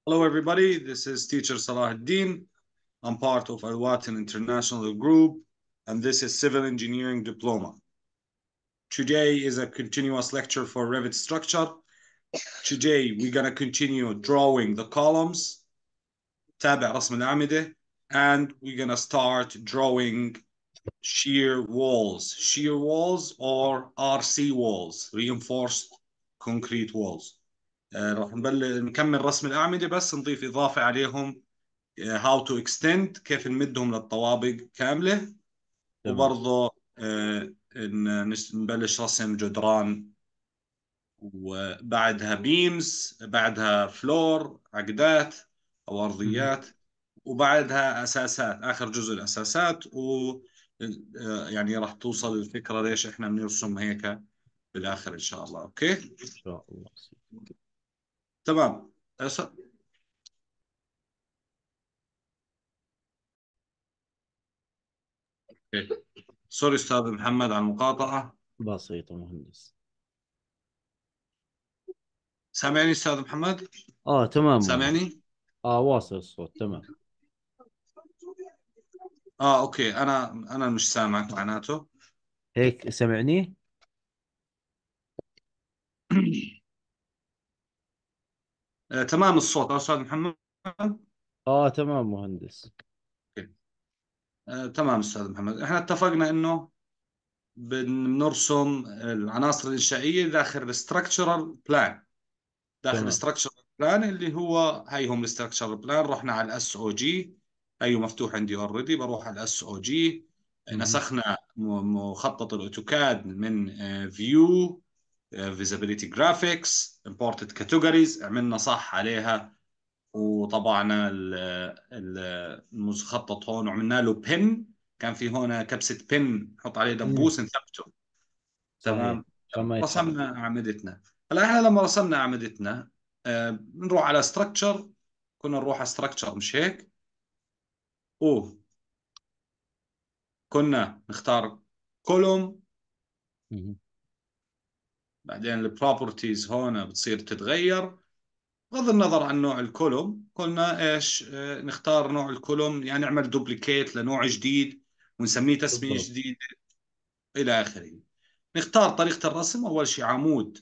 Hello, everybody. This is teacher Salahuddin. I'm part of Alwatin International Group, and this is Civil Engineering Diploma. Today is a continuous lecture for Revit structure. Today, we're going to continue drawing the columns, تابع رسم الأعمدة, and we're going to start drawing shear walls or RC walls, reinforced concrete walls. راح نكمل رسم الأعمدة بس نضيف إضافة عليهم how to extend كيف نمدهم للطوابق كاملة تمام. وبرضه نبلش رسم جدران وبعدها بيمز بعدها فلور عقدات أو أرضيات وبعدها أساسات آخر جزء الأساسات يعني راح توصل الفكرة ليش إحنا بنرسم هيك بالآخر إن شاء الله. أوكي إن شاء الله. تمام. سوري أستاذ محمد على المقاطعة. بسيطة مهندس. سامعني أستاذ محمد؟ تمام مهندس. سامعني؟ واصل الصوت تمام. أوكي، أنا مش سامعك معناته. هيك سمعني؟ تمام الصوت أستاذ محمد. تمام مهندس. أوكي. تمام أستاذ محمد، إحنا اتفقنا إنه بنرسم العناصر الإنشائية داخل الستراكشرال بلان. داخل تمام. الستراكشرال بلان اللي هو هيهم الستراكشرال بلان. رحنا على الاس او جي، ايوه مفتوح عندي اوريدي. بروح على الاس او جي. نسخنا مخطط الاوتوكاد من فيو فيزابيليتي جرافيكس امبورتد كاتيجوريز، عملنا صح عليها وطبعنا المخطط هون وعملنا له بن. كان في هون كبسة بن نحط عليه دبوس نثبته. صحيح تمام. عشان ما يتحرك. رسمنا اعمدتنا. هلا احنا لما رسمنا اعمدتنا بنروح على ستراكشر. كنا نروح على ستراكشر مش هيك؟ اوه، كنا نختار كولوم. مهم. بعدين البروبرتيز هون بتصير تتغير بغض النظر عن نوع الكولوم. قلنا ايش نختار نوع الكولوم، يعني نعمل دوبليكيت لنوع جديد ونسميه تسمية بالضبط. جديدة إلى آخره. نختار طريقة الرسم. أول شيء عمود،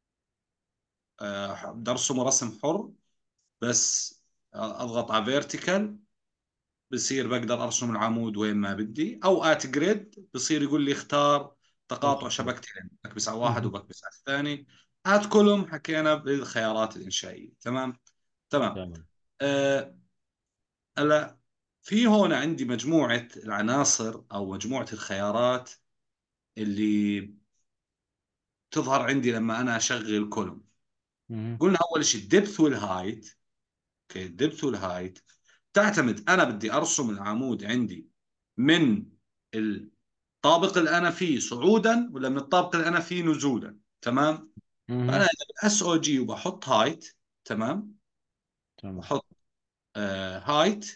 بدي أرسمه رسم حر بس. اضغط على فيرتيكال بصير بقدر ارسم العمود وين ما بدي، او ات جريد بصير يقول لي اختار تقاطع الخطوط. شبكتين، بكبس على واحد مهم. وبكبس على الثاني. ات كولوم حكينا بالخيارات الانشائيه. تمام. تمام. تمام. آه، هلا في هون عندي مجموعه العناصر او مجموعه الخيارات اللي تظهر عندي لما انا اشغل كولوم. مهم. قلنا اول شيء الدبث والهايت. اوكي، الدبث والهايت تعتمد انا بدي ارسم العمود عندي من الطابق اللي انا فيه صعودا ولا من الطابق اللي انا فيه نزولا. تمام. فانا مهم. اذا بالاس او جي وبحط هايت، تمام، تمام. بحط هايت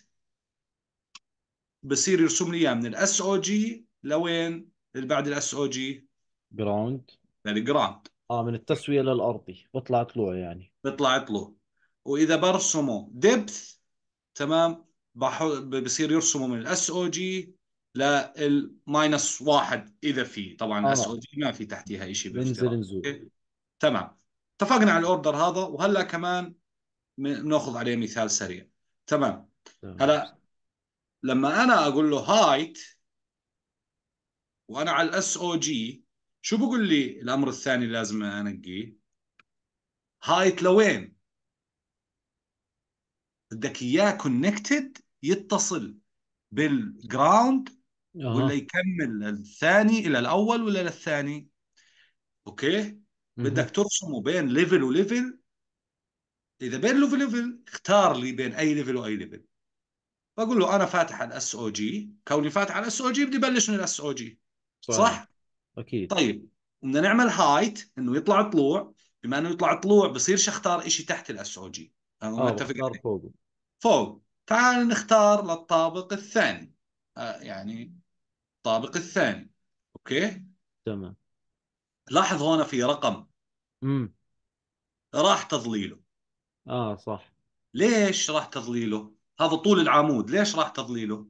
بصير يرسم لي اياه من الاس او جي لوين اللي بعد الاس او جي جراوند. للجراوند. من التسوية للأرضي بطلع طلوع يعني. بيطلع له. واذا برسمه دبث، تمام، بصير يرسموا من الاس او جي للماينس واحد اذا في. طبعا الاس او اه جي ما في تحتها شيء بنزل بافتراض. نزول. أوكي؟ تمام. اتفقنا على الاوردر هذا، وهلا كمان بناخذ عليه مثال سريع. تمام. تمام. هلا لما انا اقول له هايت وانا على الاس او جي، شو بقول لي الامر الثاني اللي لازم انقيه؟ هايت لوين؟ بدك اياه كونكتد يتصل بالجراوند ولا اها. يكمل الثاني الى الاول ولا للثاني؟ اوكي. مهم. بدك ترسمه بين ليفل وليفل. اذا بين ليفل وليفل اختار لي بين اي ليفل واي ليفل. بقول له انا فاتح على الاس او جي، كوني فاتح على الاس او جي بدي بلش من الاس او جي. صحيح. صح. أكيد. طيب بدنا نعمل هايت انه يطلع طلوع. بما انه يطلع طلوع بصيرش اختار شيء تحت الاس او جي. متفق بختار عليه. فوق. فوق. تعال نختار للطابق الثاني. يعني الطابق الثاني. اوكي. تمام. لاحظ هون في رقم امم راح تضليله. صح. ليش راح تضليله؟ هذا طول العمود، ليش راح تضليله؟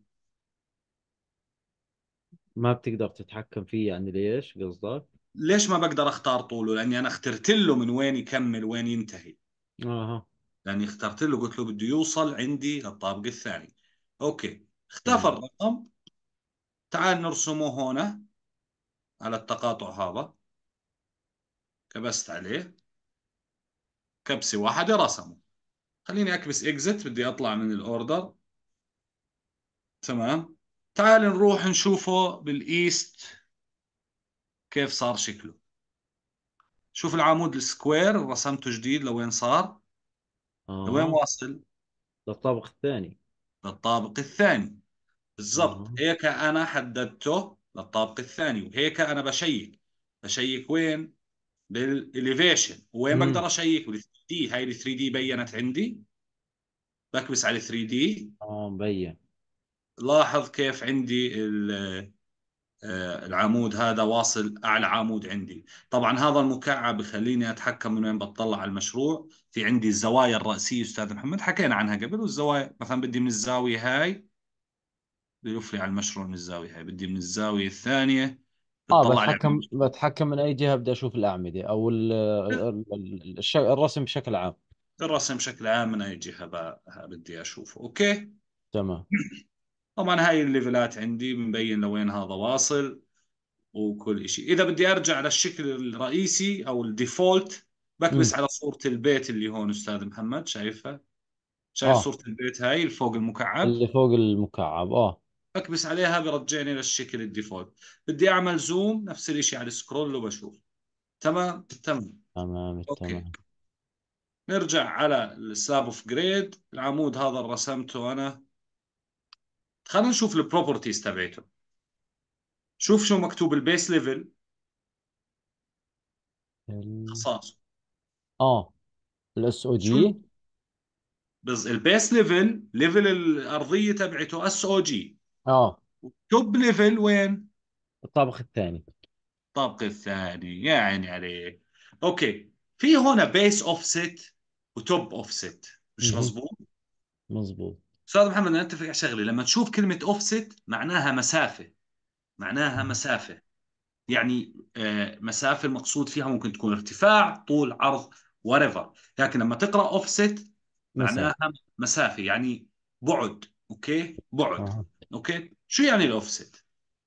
ما بتقدر تتحكم فيه يعني، ليش قصدك؟ ليش ما بقدر اختار طوله؟ لاني انا اخترت له من وين يكمل وين ينتهي. اها. لاني اخترت له، قلت له بده يوصل عندي للطابق الثاني. اوكي، اختفى تمام. الرقم. تعال نرسمه هنا على التقاطع هذا. كبست عليه كبسة واحدة رسمه. خليني اكبس اكزت، بدي اطلع من الاوردر. تمام. تعال نروح نشوفه بالايست كيف صار شكله. شوف العمود السكوير رسمته جديد لوين صار، لوين اه، واصل. للطابق الثاني. للطابق الثاني. بالضبط، اه. هيك انا حددته للطابق الثاني، وهيك انا بشيك. بشيك وين؟ بالاليفيشن. وين امم. بقدر اشيك؟ بال 3 دي. هاي ال 3 دي بينت عندي. بكبس على 3 دي. اه، مبين. لاحظ كيف عندي العمود هذا واصل اعلى عمود عندي. طبعا هذا المكعب بخليني اتحكم من وين بتطلع على المشروع. في عندي الزوايا الرأسية استاذ محمد، حكينا عنها قبل. والزوايا مثلا بدي من الزاوية هاي بيلف لي على المشروع من الزاوية هاي، بدي من الزاوية الثانية اه، بتطلع لي على المشروع. بتحكم من اي جهة بدي اشوف الاعمدة او الرسم بشكل عام. الرسم بشكل عام من اي جهة بدي اشوفه. اوكي. تمام. طبعا هاي الليفلات عندي مبين لوين هذا واصل وكل شيء. اذا بدي ارجع للشكل الرئيسي او الديفولت، امم. بكبس على صورة البيت اللي هون استاذ محمد، شايفها؟ شايف اه، صورة البيت هاي اللي فوق المكعب؟ اللي فوق المكعب، اه. بكبس عليها برجعني للشكل الديفولت. بدي اعمل زوم، نفس الشيء على السكرول وبشوف. تمام تمام. تمام اوكي. التمام. نرجع على السلاب اوف جريد. العمود هذا اللي رسمته انا. خلينا نشوف البروبرتيز تبعته. شوف شو مكتوب البيس ليفل. ال... اختصاص. اه، الاس او شو جي. بس البيس ليفل، ليفل الارضيه تبعته اس او جي. اه، توب ليفل وين؟ الطابق الثاني. الطابق الثاني. يا عيني عليك. اوكي. في هنا بيس اوفست وتوب اوفست، مش مهم. مزبوط؟ مزبوط. استاذ محمد انا اتفق على شغله. لما تشوف كلمه اوفست معناها مسافه. معناها مهم. مسافه. يعني مسافه المقصود فيها ممكن تكون ارتفاع، طول، عرض، whatever. لكن لما تقرا اوفست معناها مسافة. مسافه، يعني بعد. اوكي، بعد. اه، اوكي، شو يعني الاوفست؟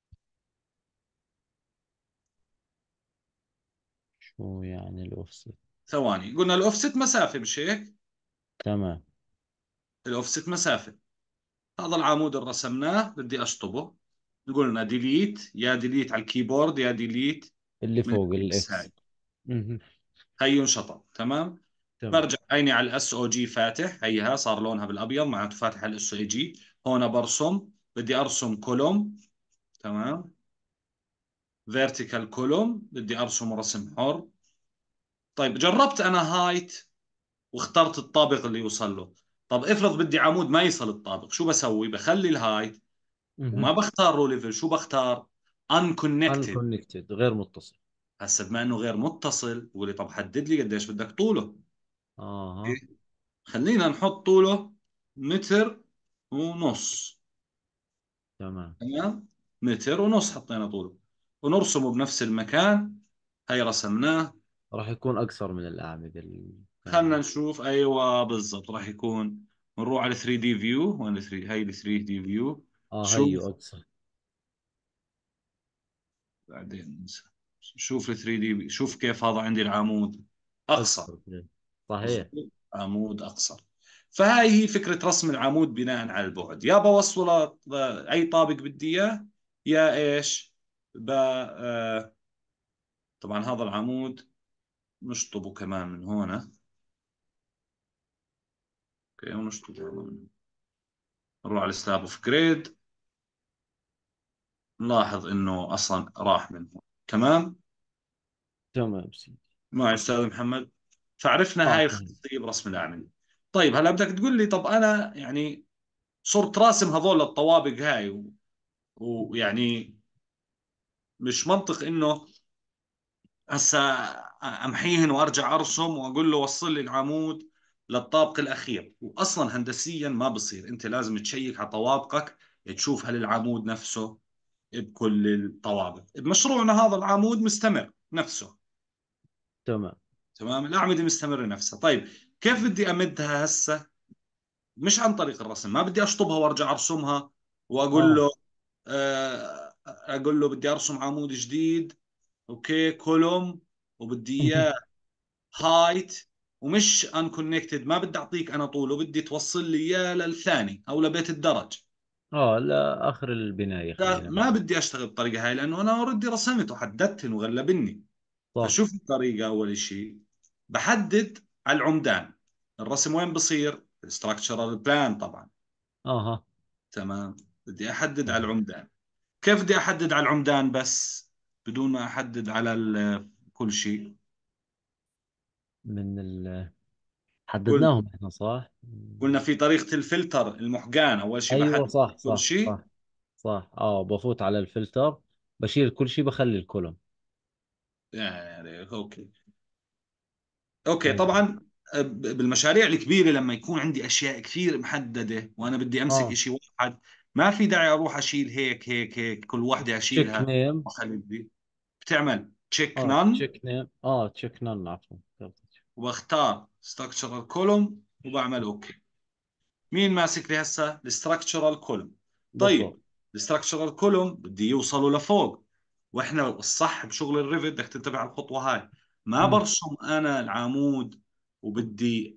شو يعني الاوفست؟ ثواني، قلنا الاوفست مسافه، مش هيك؟ تمام. الاوفست مسافه. هذا العمود اللي رسمناه بدي اشطبه. قلنا ديليت، يا ديليت على الكيبورد يا ديليت اللي من فوق الاكس الاكس. هاي. مهم. هي انشطب. تمام. تمام. برجع عيني على الاس او جي فاتح، هيها صار لونها بالابيض معناته فاتح على الاس او جي. هون برسم. بدي ارسم كولوم. تمام. فيرتيكال كولوم بدي ارسم رسم حر. طيب جربت انا هايت واخترت الطابق اللي يوصل له. طب افرض بدي عمود ما يصل الطابق، شو بسوي؟ بخلي الهايت وما مهم. بختار رو ليفل. شو بختار؟ unconnected. unconnected، غير متصل. هسه بما انه غير متصل بقول لي طب حدد لي قديش بدك طوله. اه. إيه؟ خلينا نحط طوله متر ونص. تمام. تمام. متر ونص حطينا طوله. ونرسمه بنفس المكان. هي رسمناه. راح يكون اقصر من الاعمدة خلنا الثانية. نشوف. ايوه بالضبط راح يكون. نروح على 3 دي فيو. وين ال 3؟ هي ال 3 دي فيو. اه، شوف. هيو اقصر. بعدين ننسى. شوف ال 3 دي، شوف كيف هذا عندي العمود اقصر. اقصر. صحيح. مظبوط، عمود اقصر. فهاي هي فكرة رسم العمود بناء على البعد. يا بوصله اي طابق بدي اياه، يا ايش. طبعا هذا العمود نشطبه كمان من هنا. اوكي، ونشطبه نروح على سلاب اوف جريد. نلاحظ انه اصلا راح من هون. تمام. تمام سيدي. مع استاذ محمد. فعرفنا اه، هاي فهمت. الخاصية برسم الاعمدة. طيب هلا بدك تقول لي طب انا يعني صرت راسم هذول الطوابق هاي ويعني مش منطق انه هسا امحيهن وارجع ارسم واقول له وصل لي العمود للطابق الاخير. واصلا هندسيا ما بصير، انت لازم تشيك على طوابقك، تشوف هل العمود نفسه بكل الطوابق. بمشروعنا هذا العمود مستمر نفسه، تمام. تمام، الأعمدة مستمرة نفسها. طيب كيف بدي أمدها هسه؟ مش عن طريق الرسم، ما بدي أشطبها وأرجع أرسمها وأقول اه. له أقول له بدي أرسم عمود جديد، أوكي، كولوم، وبدي إياه هايت، ومش انكونكتد، ما بدي أعطيك أنا طوله، بدي توصل لي إياه للثاني أو لبيت الدرج. اه، لا، اخر البناية لا، خلينا ما نحكي. بدي أشتغل بالطريقة هاي لأنه أنا أوريدي رسمت وحددتن وغلبني. صح. فشوف الطريقة، أول شيء بحدد على العمدان. الرسم وين بصير؟ structural بلان طبعا. اها. تمام، بدي أحدد على تمام. العمدان. كيف بدي أحدد على العمدان بس بدون ما أحدد على كل شيء؟ من قلنا حددناهم احنا، صح؟ قلنا في طريقة الفلتر المحقان، أول شيء ايوه، بحدد صح كل صح شيء. صح. صح، بفوت على الفلتر، بشيل كل شيء، بخلي الكولوم. يعني أوكي. اوكي ايوه. طبعا. بالمشاريع الكبيره لما يكون عندي اشياء كثير محدده وانا بدي امسك اه. اشي واحد، ما في داعي اروح اشيل هيك هيك هيك كل واحده تشيك اشيلها نيم. واخلي بدي. بتعمل تشيك اه، نون، تشيك نيم، تشيك نون، عفوا. واختار structural column وبعمل اوكي. مين ماسك لي هسه الستراكشرال كولوم؟ بالضبط. طيب الستراكشرال كولوم بدي يوصلوا لفوق، واحنا الصح بشغل الريفت بدك تنتبه على الخطوه هاي. ما امم. برسم انا العمود وبدي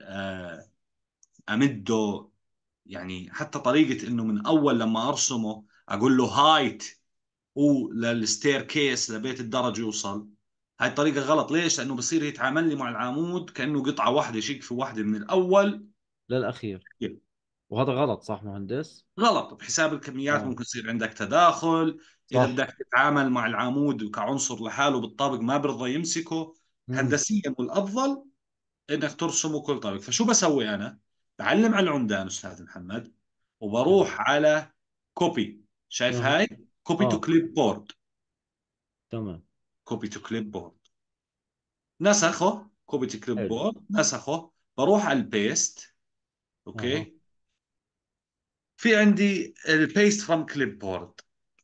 امده، يعني حتى طريقة انه من اول لما ارسمه اقول له هايت وللستير كيس لبيت الدرج يوصل، هاي الطريقة غلط. ليش؟ لانه بصير يتعامل لي مع العمود كأنه قطعة واحدة، شيك في واحدة من الاول. للاخير. وهذا غلط، صح مهندس؟ غلط بحساب الكميات، اه. ممكن يصير عندك تداخل. اذا صح. بدك تتعامل مع العمود كعنصر لحاله بالطابق ما برضى يمسكه. امم. هندسيا والافضل انك ترسمه كل طابق. فشو بسوي انا؟ بعلم على العمدان استاذ محمد، تمام. وبروح على كوبي. شايف اها. هاي؟ كوبي تو اه. كليب بورد. تمام. كوبي تو كليب بورد، نسخه. كوبي تو كليب حلو. بورد نسخه. بروح على البيست، اها. اوكي. في عندي البيست فروم كليب بورد.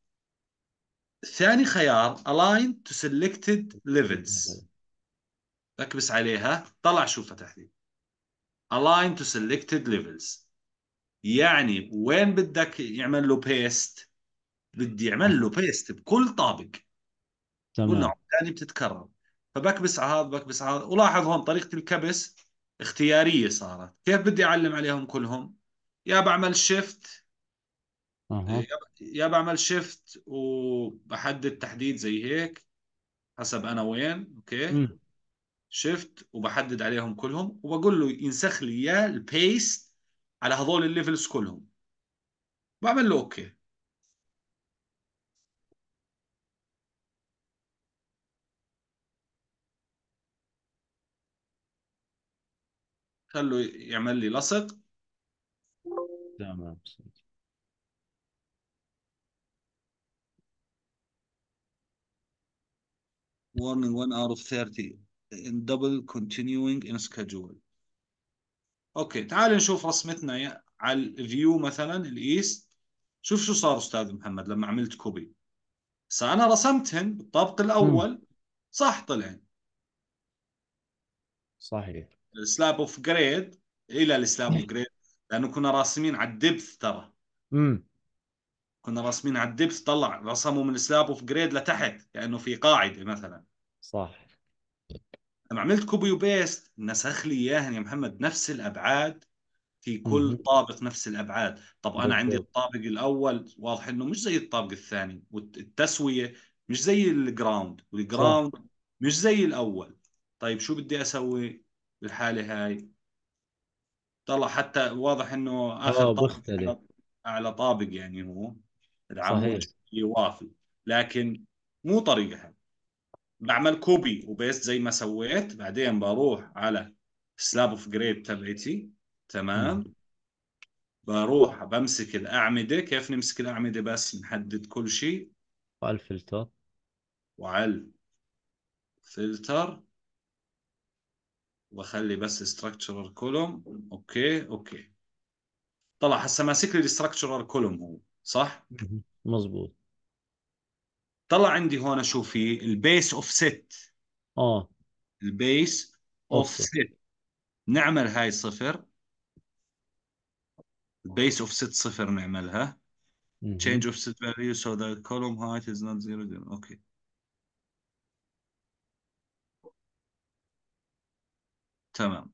ثاني خيار align to selected levels، اكبس عليها طلع شو فتح لي align to selected levels. يعني وين بدك يعمل له بيست؟ بدي يعمل له اها. بيست بكل طابق. قلنا تمام. ثاني بتتكرر. فبكبس على هذا بكبس على هذا. ولاحظ هون طريقة الكبس اختيارية صارت. كيف بدي أعلم عليهم كلهم؟ يا بعمل شيفت، اها. يا بعمل شيفت وبحدد تحديد زي هيك حسب أنا وين، أوكي. امم. شيفت وبحدد عليهم كلهم وبقول له ينسخ لي إياه البيست على هذول الليفلز كلهم. بعمل له أوكي. خلوا يعمل لي لصق. تمام. warning 1 out of 30 in double continuing in schedule. اوكي تعال نشوف رسمتنا على الفيو مثلا الايست. شوف شو صار استاذ محمد لما عملت كوبي. هسه انا رسمتهن بالطابق امم. الاول، صح طلع صحيح. السلاب اوف جريد الى السلاب اوف جريد، لانه كنا راسمين على الدبث ترى. امم. كنا راسمين على الدبث، طلع رسموا من سلاب اوف جريد لتحت كانه في قاعده مثلا. صح. لما عملت كوبي وبيست نسخ لي اياهن يا محمد نفس الابعاد في كل امم. طابق نفس الابعاد. طب انا عندي بالضبط. الطابق الاول واضح انه مش زي الطابق الثاني، والتسويه مش زي الجراوند، صح. والجراوند مش زي الاول. طيب شو بدي اسوي بالحاله هاي؟ طلع حتى واضح انه اخر طابق بختلف. اعلى طابق يعني هو العمود صحيح. يوافي، لكن مو طريقه هاي. بعمل كوبي وبيست زي ما سويت، بعدين بروح على سلاب اوف جريد تبعتي، امم. تمام. بروح بمسك الأعمدة. كيف نمسك الأعمدة؟ بس نحدد كل شيء والفلتر. وعلى الفلتر. وبخلي بس structural column. اوكي اوكي. طلع هسه ماسك لي الستراكشرال كولوم هو، صح؟ مهم. مزبوط. طلع عندي هون شو في البيس اوف ست. اه. البيس اوف اوفست. ست، نعمل هاي صفر. البيس اوف ست صفر نعملها. مهم. change of set value so the column height is not zero, zero. اوكي تمام.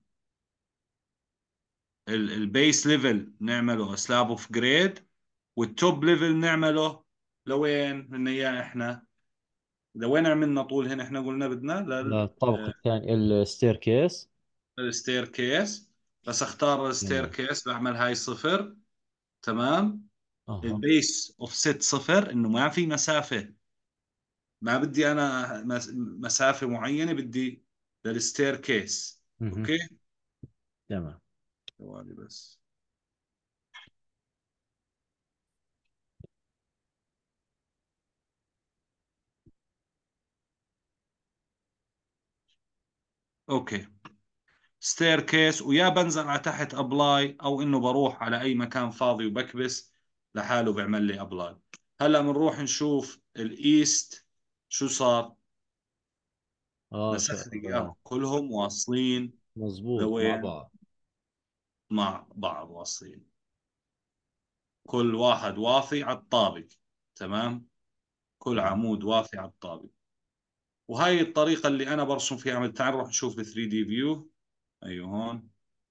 البيس ليفل نعمله سلاب اوف جريد، والتوب ليفل نعمله لوين بدنا اياه احنا؟ لوين عملنا طول هنا؟ احنا قلنا بدنا للطابق الثاني الستير كيس. للستير كيس. بس اختار الستير تمام. كيس، بعمل هاي صفر. تمام. اها. البيس اوف ست صفر، انه ما في مسافة. ما بدي انا مسافة معينة، بدي للستير كيس. مهم. اوكي تمام. ثواني بس. اوكي ستير كيس، ويا بنزل على تحت ابلاي، او انه بروح على اي مكان فاضي وبكبس لحاله بيعمل لي ابلاي. هلا بنروح نشوف الايست شو صار. اه نسخ لي اياهم آه، كلهم واصلين مزبوط مع لوين؟ بعض. مع بعض واصلين، كل واحد واطي على الطابق. تمام. كل تمام. عمود واطي على الطابق. وهاي الطريقة اللي أنا برسم فيها. تعال نروح نشوف ال 3D فيو. أيوه هون.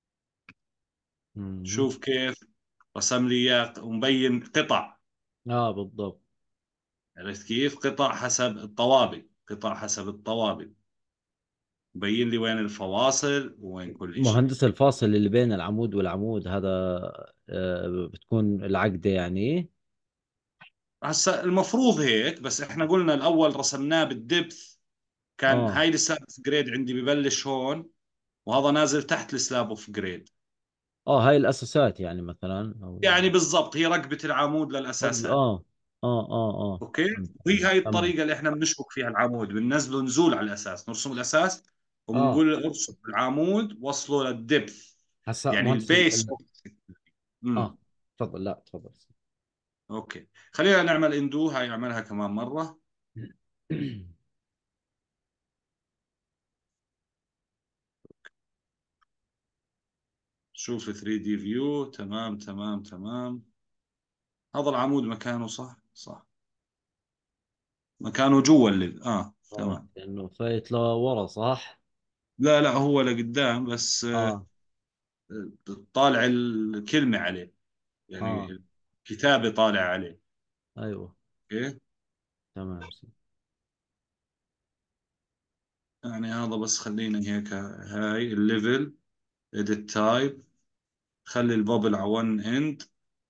مهم. شوف كيف رسم لي إياه ومبين قطع. اه بالضبط. عرفت كيف؟ قطع حسب الطوابق، قطع حسب الطوابق. مبين لي وين الفواصل ووين كل إشي. مهندس الفاصل اللي بين العمود والعمود هذا بتكون العقدة يعني. هسا المفروض هيك، بس احنا قلنا الأول رسمناه بالدبث. كان اه. هاي السلاب اوف جريد عندي ببلش هون، وهذا نازل تحت السلاب اوف جريد. اه هاي الاساسات يعني مثلا او. يعني بالضبط هي ركبة العمود قبل للأساسات. اه. اه. اوكي. فهمت وهي عليك. هاي تمام. الطريقة اللي احنا بنشبك فيها العمود، بننزله نزول على الأساس، نرسم الأساس اه وبنقول ارسم العمود وصله للدبث. هسا يعني مهندس البيس. اه امم تفضل، لا تفضل. اوكي خلينا نعمل اندو، هاي اعملها كمان مرة. شوف 3D فيو. تمام تمام تمام. هذا العمود مكانه صح صح، مكانه جوا اه تمام. لانه فايت لورا صح. لا لا هو لقدام بس. اه. طالع الكلمة عليه، اه. يعني كتابة طالع عليه. ايوه. اوكي. تمام. يعني هذا بس خلينا هيك. هاي الليفل edit type. خلي البابل على one end.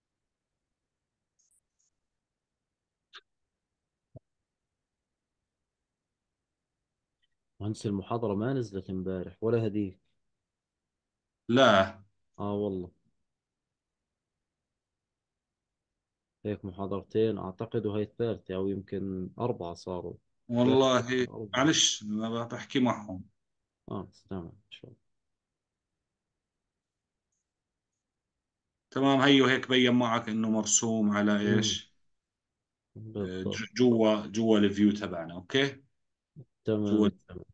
مهندس المحاضرة ما نزلت امبارح ولا هديك. لا اه والله. هيك محاضرتين اعتقد وهي الثالثة او يمكن اربعة صاروا. ثلاثة والله اربعة. معلش ما بحكي معهم. اه تمام ان شاء الله. تمام هيو هيك بين معك انه مرسوم على امم. ايش؟ بالضبط. جوا الفيو تبعنا. اوكي. جوا. تمام تمام.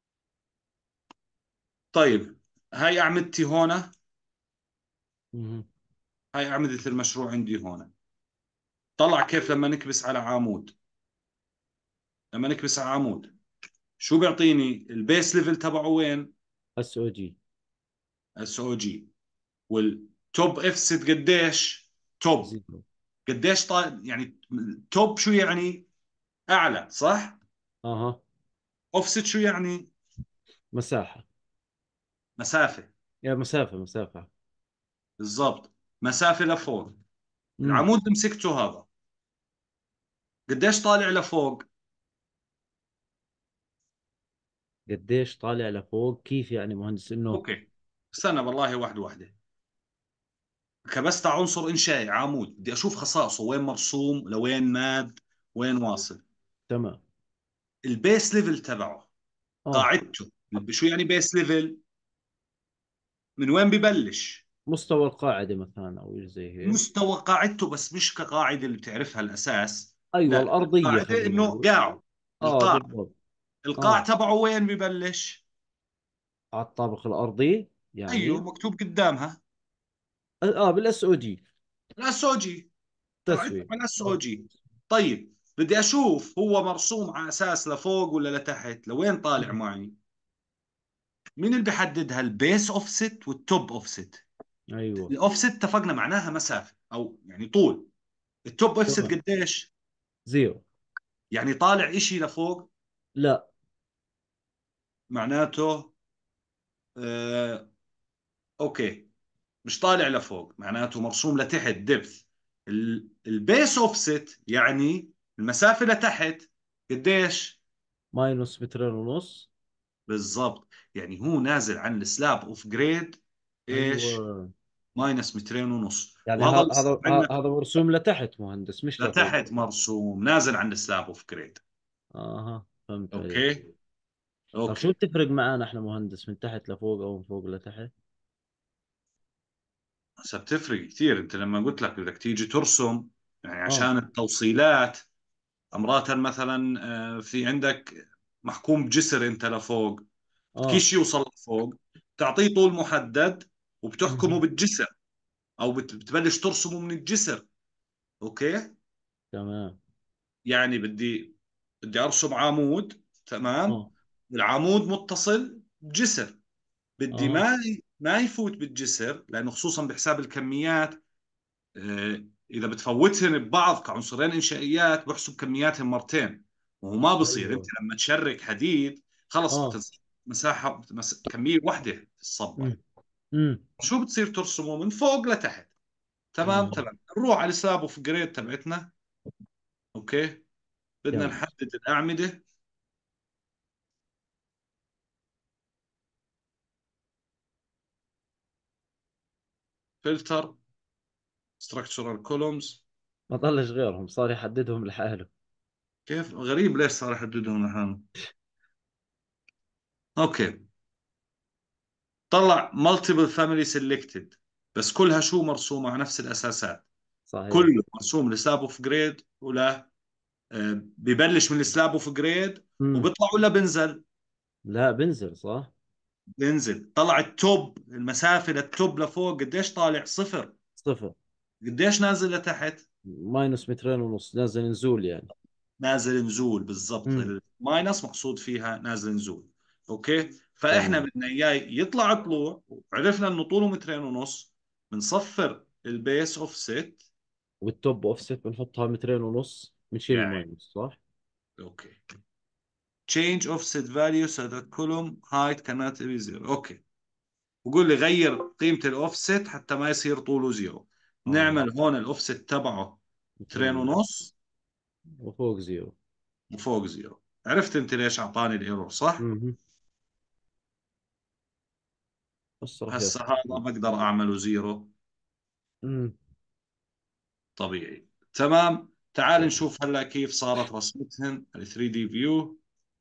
طيب هاي اعمدتي هون. مهم. هاي اعمدة المشروع عندي هون. طلع كيف لما نكبس على عمود. لما نكبس على عمود شو بيعطيني البيس ليفل تبعه وين؟ اس او جي. اس او جي. والتوب افست قديش؟ توب زيرو. قديش يعني توب شو يعني؟ اعلى صح. اها. اوفست شو يعني؟ مساحة. مسافة. يا مسافة مسافة. بالضبط، مسافة لفوق. امم. العمود اللي مسكته هذا قديش طالع لفوق؟ قديش طالع لفوق كيف يعني مهندس انه. اوكي استنى والله واحدة واحدة. كبست على عنصر انشائي عمود، بدي اشوف خصائصه وين مرسوم لوين ماد، وين واصل. تمام. البيس ليفل تبعه، اه. قاعدته. شو يعني بيس ليفل؟ من وين ببلش؟ مستوى القاعدة مثلا أو شيء زي هيك. مستوى قاعدته، بس مش كقاعدة اللي بتعرفها الأساس. أيوة لا، الأرضية قاعدة خلينا إنه نقول. قاعه. آه القاع. بالضبط. القاع آه تبعه وين ببلش؟ على الطابق الأرضي أيوه، يعني. مكتوب قدامها. بالأس أو جي. الاس او جي. قاعدته تسوية. على الاس او آه. جي. طيب بدي اشوف هو مرسوم على اساس لفوق ولا لتحت، لوين طالع مم. معي؟ مين اللي بيحددها؟ البيس اوفست والتوب اوفست. أيوة. الاوفست اتفقنا معناها مسافه او يعني طول. التوب اوفست تمام. قديش؟ زيرو. يعني طالع اشي لفوق. لا. معناته آه اوكي، مش طالع لفوق، معناته مرسوم لتحت دبث. البيس اوفست يعني المسافه لتحت قديش؟ ماينس مترين ونص. بالضبط. يعني هو نازل عن السلاب اوف جريد ايش؟ أيوة. ماينس مترين ونص، يعني وهذا اللي صار هذا عندنا. هذا مرسوم لتحت مهندس مش لفوق. لتحت مرسوم نازل عن السلاب اوف جريد. فهمت عليك. اوكي. طب شو اوكي. بتفرق معنا احنا مهندس، من تحت لفوق او من فوق لتحت؟ هسه بتفرق كثير، انت لما قلت لك بدك تيجي ترسم يعني اه. عشان التوصيلات. امرات مثلا في عندك محكوم بجسر انت لفوق، اه. بدكيش يوصل لفوق، تعطيه طول محدد وبتحكمه مهم. بالجسر، او بتبلش ترسمه من الجسر. اوكي. تمام. يعني بدي ارسم عمود، تمام. اه. العمود متصل بجسر، بدي اه. ما يفوت بالجسر، لانه خصوصا بحساب الكميات. اذا بتفوتهن ببعض كعنصرين انشائيات بحسب كمياتهم مرتين، وهو ما بصير. انت ايوه. لما تشرك حديد خلص اه. مساحه كميه واحده تتصبر. امم. امم. شو بتصير ترسمه من فوق لتحت. تمام اه. تمام. نروح على السلاب اوف جريد تبعتنا. اوكي. بدنا تمام. نحدد الاعمده. فلتر. structural columns. ما ضلش غيرهم، صار يحددهم لحاله. كيف غريب، ليش صار يحددهم لحاله؟ اوكي. طلع multiple family selected، بس كلها شو مرسومة على نفس الأساسات. صحيح. كله مرسوم لسلاب اوف جريد ولا ببلش من السلاب اوف جريد امم. وبيطلع ولا بنزل؟ لا بنزل صح. بنزل. طلع التوب، المسافة للتوب لفوق قديش طالع؟ صفر. صفر. قديش نازل لتحت؟ ماينس مترين ونص، نازل نزول يعني. نازل نزول بالضبط. امم. الماينس مقصود فيها نازل نزول. اوكي. فاحنا تمام. بدنا اياه يطلع طلوع، وعرفنا انه طوله مترين ونص. بنصفر البيس اوف ست. والتوب اوفست بنحطها مترين ونص، بنشيل يعني الماينس صح. اوكي. change offset value so that column height cannot be zero. اوكي. وقول لي غير قيمة الاوفست حتى ما يصير طوله زيرو. اه. نعمل هون الاوفست تبعه مترين مترين ونص ونص وفوق زيرو. وفوق زيرو. عرفت انت ليش اعطاني الايرور صح؟ امم. بس راح هسه يصل. هذا بقدر اعمله زيرو. امم. طبيعي. تمام. تعال تمام. نشوف هلا كيف صارت رسمتهن ال 3 دي فيو.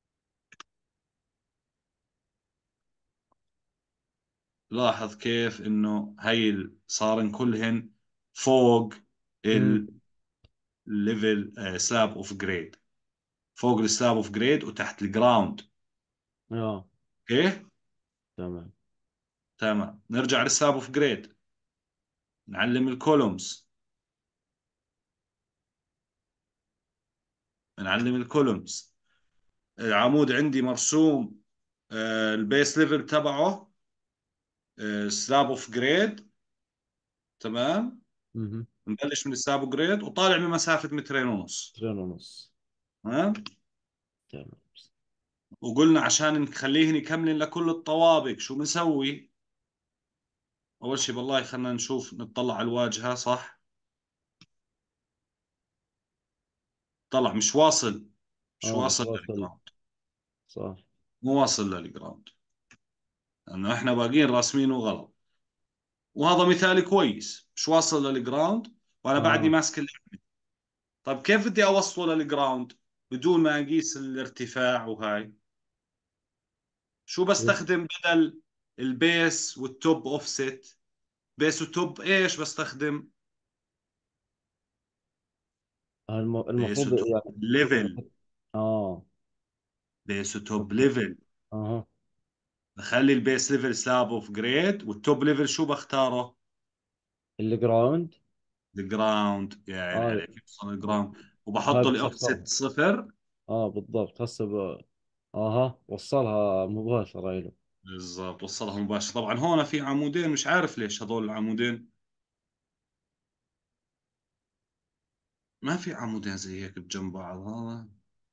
لاحظ كيف انه هي صارن كلهن فوق امم. الليفل سلاب اوف جريد. فوق السلاب اوف جريد وتحت الجراوند. اه. اوكي. تمام. تمام. نرجع للسلاب اوف جريد. نعلم الكولومز. نعلم الكولومز. العمود عندي مرسوم البيس ليفل تبعه سلاب اوف جريد. تمام. امم. نبلش من السلاب اوف جريد وطالع من مسافة مترين ونص. مترين ونص. تمام. تمام. وقلنا عشان نخليهن يكملن لكل الطوابق شو بنسوي؟ اول شيء بالله خلينا نشوف نطلع على الواجهة صح. طلع مش واصل. مش اه مش واصل واصل. للجراوند. صح. مو واصل للجراوند، لانه احنا باقيين راسمينه غلط. وهذا مثال كويس، مش واصل للجراوند وانا بعدني اه. ماسك طيب كيف بدي اوصله للجراوند بدون ما اقيس الارتفاع وهاي؟ شو بستخدم بدل البيس والتوب اوفست. بيس وتوب ايش بستخدم؟ بيس المفروض وتوب يعني. ليفل. اه. بيس وتوب اوكي. ليفل. اها. بخلي البيس ليفل سلاب اوف جريد، والتوب ليفل شو بختاره؟ الجراوند. الجراوند. يا عيني اه. عليك، يوصل الجراوند. هاي وبحط الاوفست بتوصلها. صفر. اه بالضبط هسه اها وصلها مباشرة له. بالضبط، وصلها مباشر. طبعا هون في عمودين، مش عارف ليش هذول العمودين ما في عمودين زي هيك بجنب بعض. هذا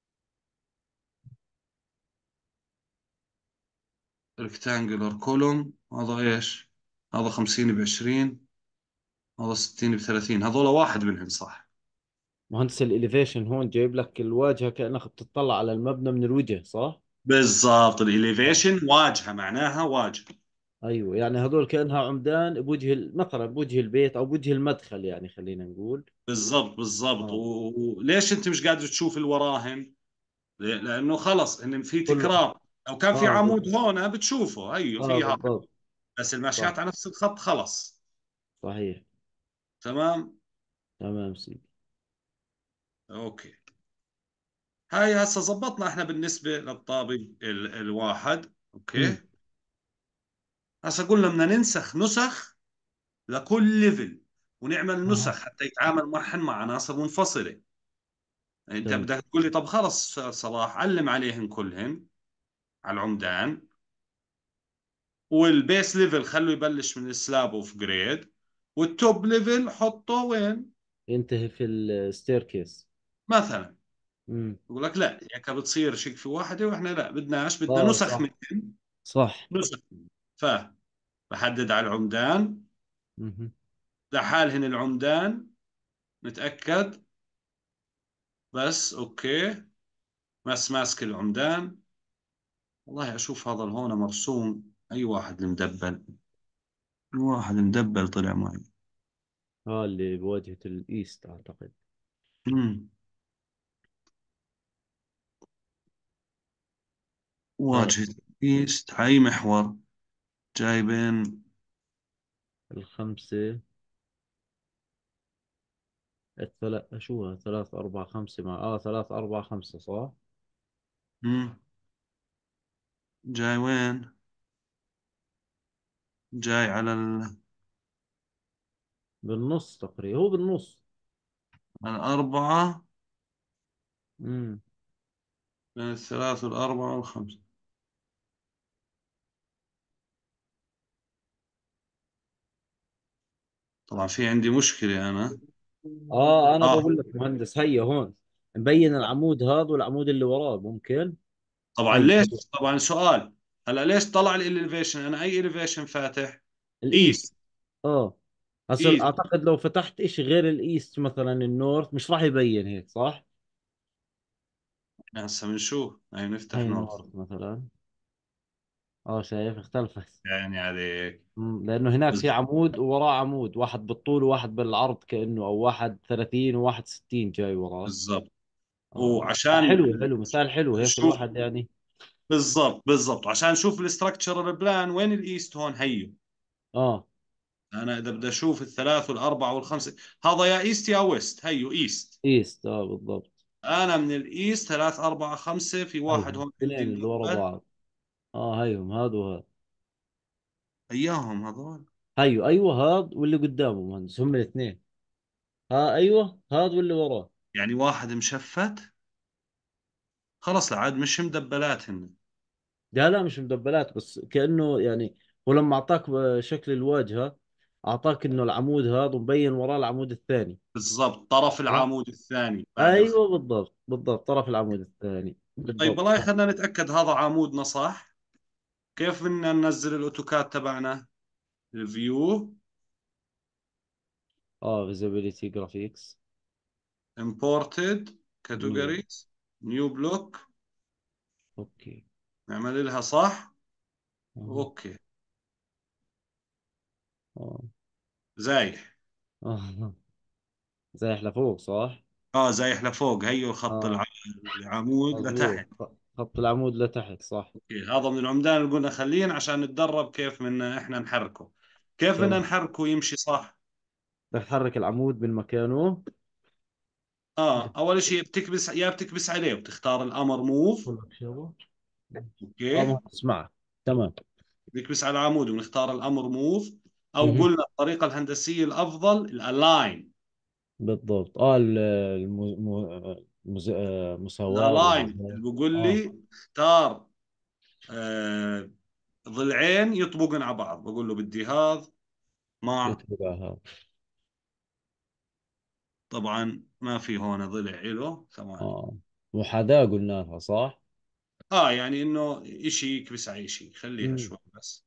ريكتانجلر كولوم، هذا ايش؟ هذا 50 ب 20، هذا 60 ب 30. هذول واحد منهم صح؟ مهندس الإليفيشن هون جايب لك الواجهة كأنك بتطلع على المبنى من الوجه صح؟ بالضبط، اه. الإليفيشن واجهة، معناها واجهة. ايوه يعني هذول كأنها عمدان بوجه مثلا بوجه البيت او بوجه المدخل يعني خلينا نقول. بالضبط بالضبط. اه. وليش انت مش قادر تشوف اللي وراهن؟ لانه خلص ان في كله. تكرار. لو كان في اه عمود هون بتشوفه، ايوه اه فيها. بالضبط. بس صح. الماشيات على نفس الخط خلص. صحيح. تمام. تمام سيدي. اوكي. هاي هسه زبطنا احنا بالنسبة للطابق الواحد. اوكي. امم. هسه قلنا بدنا ننسخ نسخ لكل ليفل، ونعمل اها. نسخ حتى يتعامل معهن مع عناصر منفصلة. يعني انت فهمت. بدك تقول لي طب خلص صلاح علم عليهن كلهن على العمدان، والبيس ليفل خلوه يبلش من السلاب اوف جريد، والتوب ليفل حطه وين؟ ينتهي في الستيركيس. مثلا. امم. يقول لك لا، هيك بتصير شقفة واحدة، واحنا لا بدناش، بدنا اه نسخ صح. منهم. صح. نسخ. فبحدد على العمدان مهم. لحالهن العمدان، نتأكد. بس اوكي. بس ماسك العمدان. والله اشوف هذا هون مرسوم، اي واحد المدبل. واحد مدبل طلع معي. اه اللي بواجهة الايست اعتقد. مم. هاي واجهة ايست، هاي محور جايبين. الخمسة. شو ثلاث أربعة خمسة مع ثلاث أربعة خمسة صح؟ مم. جاي وين؟ جاي على بالنص تقريبا هو بالنص. الأربعة. امم. بين الثلاث والأربعة والخمسة. طبعا في عندي مشكلة أنا. انا آه بقول لك مهندس هيا هون مبين العمود هذا والعمود اللي وراه ممكن. طبعا هيا ليش؟ هيا. طبعا سؤال. هلا ليش طلع لي الإليفيشن؟ أنا أي إليفيشن فاتح؟ الايست. إيست. اه. هسه إيست. اعتقد لو فتحت اشي غير الايست مثلا النورث مش راح يبين هيك صح؟ هسه بنشوف، هاي نفتح هاي نورث. نورث مثلا. اه شايف اختلفت. يعني عليك. لانه هناك في بز- عمود ووراه عمود واحد بالطول وواحد بالعرض كانه او واحد 30 وواحد 60 جاي وراه. بالضبط. اه. وعشان حلو حلو مثال حلو هيك نشوف. الواحد يعني. بالضبط بالضبط، عشان نشوف الاستراكشر بلان وين الإيست هون هيو. اه. انا اذا بدي اشوف الثلاث والاربعه والخمسه، هذا يا ايست يا ويست، هيو ايست. ايست اه بالضبط. انا من الايست، ثلاث اربعه خمسه، في واحد هيهم هون عندي الاثنين اللي ورا مدبل. بعض. اه هيهم هذا وهذا. اياهم هذول. هيو ايوه هذا واللي قدامه مهندس هم الاثنين. ايوه هذا واللي وراه. يعني واحد مشفت. خلص لعاد مش مدبلات هن. لا لا مش مدبلات بس كأنه يعني. ولما اعطاك شكل الواجهة اعطاك انه العمود هذا مبين وراه العمود الثاني. بالضبط، طرف صح. العمود الثاني بعد ايوه بالضبط بالضبط طرف العمود الثاني طيب بالضبط والله صح. خلينا نتاكد هذا عمودنا صح. كيف بدنا ننزل الاوتوكاد تبعنا؟ الفيو. اه فيزيبيليتي جرافيكس. imported امم. categories. نيو بلوك. اوكي. نعمل لها صح. اه. اوكي. اه. زايح. آه. زايح لفوق صح. اه زايح لفوق، هيو خط اه العمود مظبوط لتحت. خط العمود لتحت صح. اوكي، هذا من العمدان اللي قلنا خلينا عشان نتدرب كيف بدنا احنا نحركه. كيف بدنا تمام. نحركه يمشي صح؟ بدك تحرك العمود من مكانه. اه، اول شيء بتكبس، يا بتكبس عليه وبتختار الامر موف. بقول لك شغله. اه اوكي، ما اسمع. تمام. بنكبس على العمود ونختار الامر موف، او مهم. قلنا الطريقة الهندسية الافضل الالاين. بالضبط اه مساواة الالاين والمساواة. اللي بقول اه لي اختار آه ضلعين يطبقن على بعض، بقول له بدي هذا مع، يتبع هذا. طبعا ما في هون ضلع له ثواني. اه محاذاة قلنا لها صح. اه، يعني انه اشي يكبس على اشي، خليها مم. شوي بس.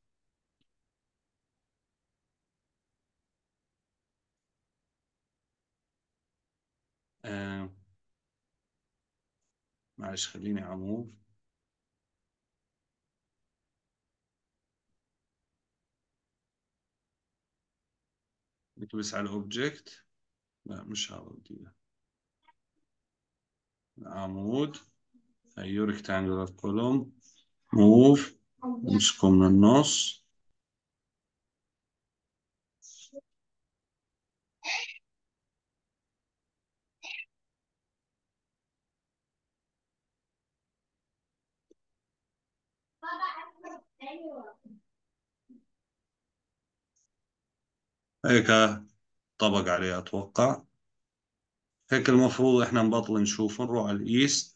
آه معلش خليني عمود، نكبس على الاوبجكت. لا مش هذا بدي إياه. عمود، ايو ريكتانجلر كولوم، موف، نمسكه من النص. هيك طبق عليه اتوقع. هيك المفروض احنا نبطل نشوفه، نروح على الايست.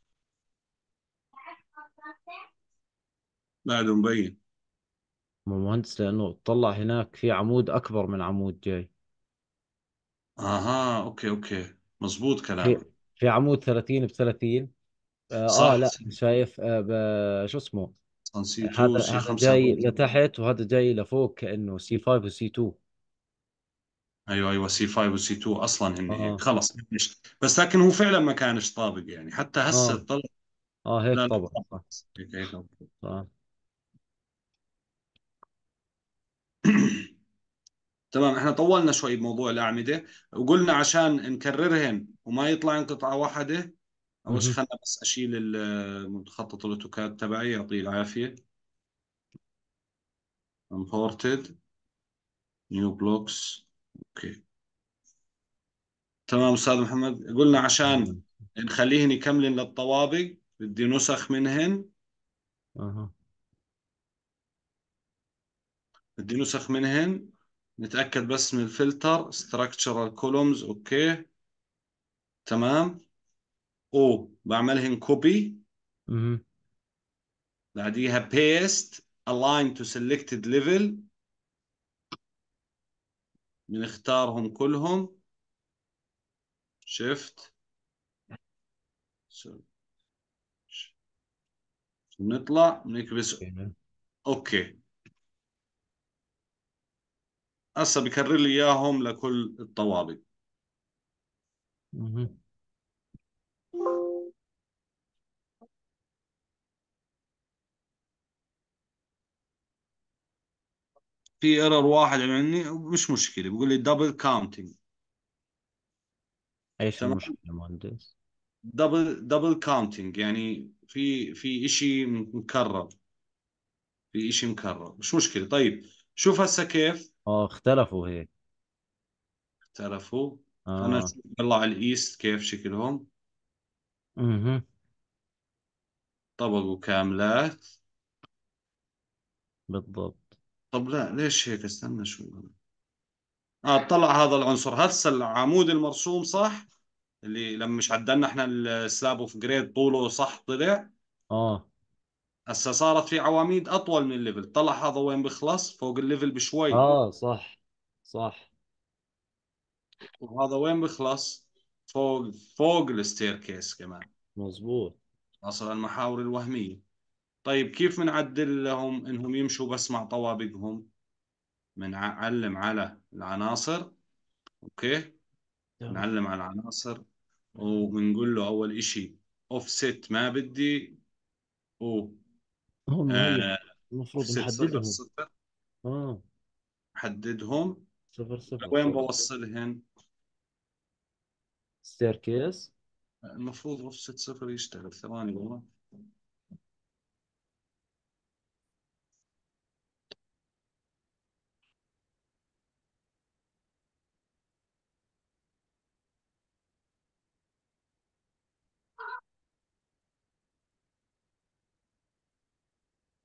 بعده مبين. مهندس لأنه طلع هناك في عمود أكبر من عمود جاي. اها، اوكي اوكي، مزبوط في كلامك. في عمود 30 ب 30. صح، لا شايف شو اسمه. سي 2 هذا سي هذا 5. جاي لتحت وهذا جاي لفوق كأنه سي 5 وسي 2. ايوه ايوه، سي 5 وسي 2 اصلا هن هيك اه خلص مش. بس لكن هو فعلا ما كانش طابق يعني حتى هسه اه طلع. اه هيك لا لا، طبعا طابق. صح. هيك هيك أوكي. صح. تمام، احنا طولنا شوي بموضوع الأعمدة، وقلنا عشان نكررهن وما يطلع قطعة واحدة. أول شيء مهم. خلنا بس أشيل المخطط الأوتوكاد تبعي، يعطيه العافية. imported new blocks. اوكي، تمام أستاذ محمد، قلنا عشان تمام. نخليهن يكملن للطوابق بدي نسخ منهن. اها. بدي نسخ منهن. نتأكد بس من الفلتر structural columns. اوكي، تمام. او بعملهن كوبي، مهم. بعديها paste align to selected level، بنختارهم كلهم. shift، نطلع نكبس. اوكي. اوكي، هسه بكرر لي اياهم لكل الطوابق. مهم. في ايرور واحد عندي مش مشكلة، بيقول لي دبل كاونتينج. ايش تمام، المشكلة مهندس؟ دبل كاونتينج يعني في اشي مكرر، في اشي مكرر مش مشكلة. طيب شوف هسه كيف. اه اختلفوا هيك. اختلفوا. خلينا اه. نشوف يلا على الايست كيف شكلهم. مهم. طبقوا كاملات. بالضبط. طب لا ليش هيك، استنى شوي. طلع هذا العنصر هسه العمود المرسوم صح، اللي لما مش عدلنا احنا السلاب اوف جريد طوله صح طلع. اه هسه صارت في عواميد اطول من الليفل، طلع هذا وين بخلص فوق الليفل بشوي. اه صح. صح. وهذا وين بخلص فوق الستير كيس كمان. مزبوط. اصلا المحاور الوهمية. طيب كيف بنعدل لهم انهم يمشوا بس مع طوابقهم؟ بنعلم على العناصر. اوكي، تمام. نعلم على العناصر، وبنقول له اول اشي اوفست ما بدي، و هم هي المفروض اوفست صفر محددهم. صفر. اه حددهم. صفر صفر وين صح. بوصلهن؟ ستير كيس. المفروض اوفست صفر يشتغل، ثواني والله.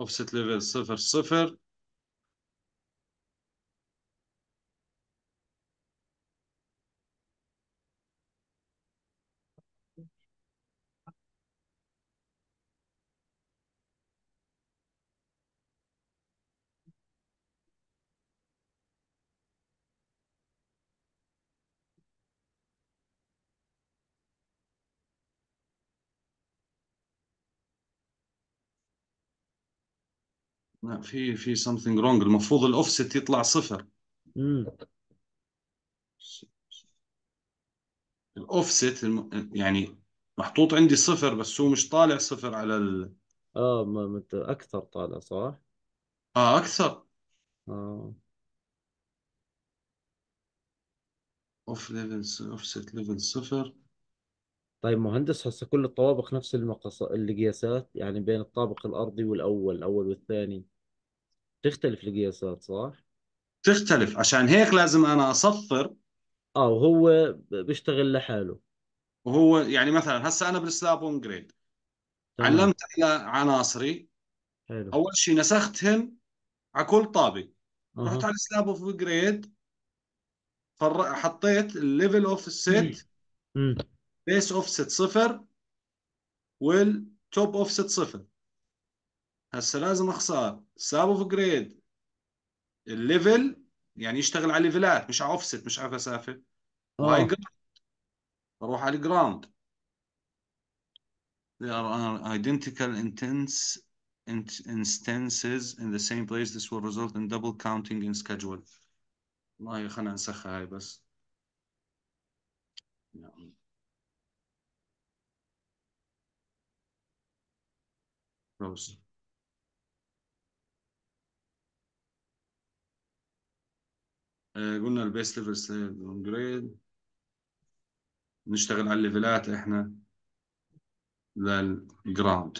اوفست ليفل 0 0. لا، في something wrong. المفروض الاوفست يطلع 0. امم الاوفست يعني محطوط عندي 0 بس هو مش طالع 0 على اه، اكثر طالع صح؟ اكثر. اه. اوفست ليفل 0. طيب مهندس، هسه كل الطوابق نفس القياسات، يعني بين الطابق الأرضي والأول، الأول والثاني تختلف القياسات صح؟ تختلف، عشان هيك لازم انا اصفر. اه، وهو بيشتغل لحاله. وهو يعني مثلا هسه انا بالسلاب اون جريد تمام. علمت على عناصري. حلو. اول شيء نسختهن على كل طابق. رحت اها. على السلاب اوف جريد، حطيت الليفل اوف الست، امم بيس اوف ست 0 والتوب اوف ست 0. هسه لازم اختار سلاب اوف جريد الليفل، يعني يشتغل على ليفلات مش على اوفست، مش على مسافه. وهاي اه. بروح على الجراوند. They are identical instances in the same place. This will result in double counting in schedule. والله خلينا نسخها هاي بس. يعني close. قلنا البيس ليفل جريد، نشتغل على الليفلات احنا للجراوند.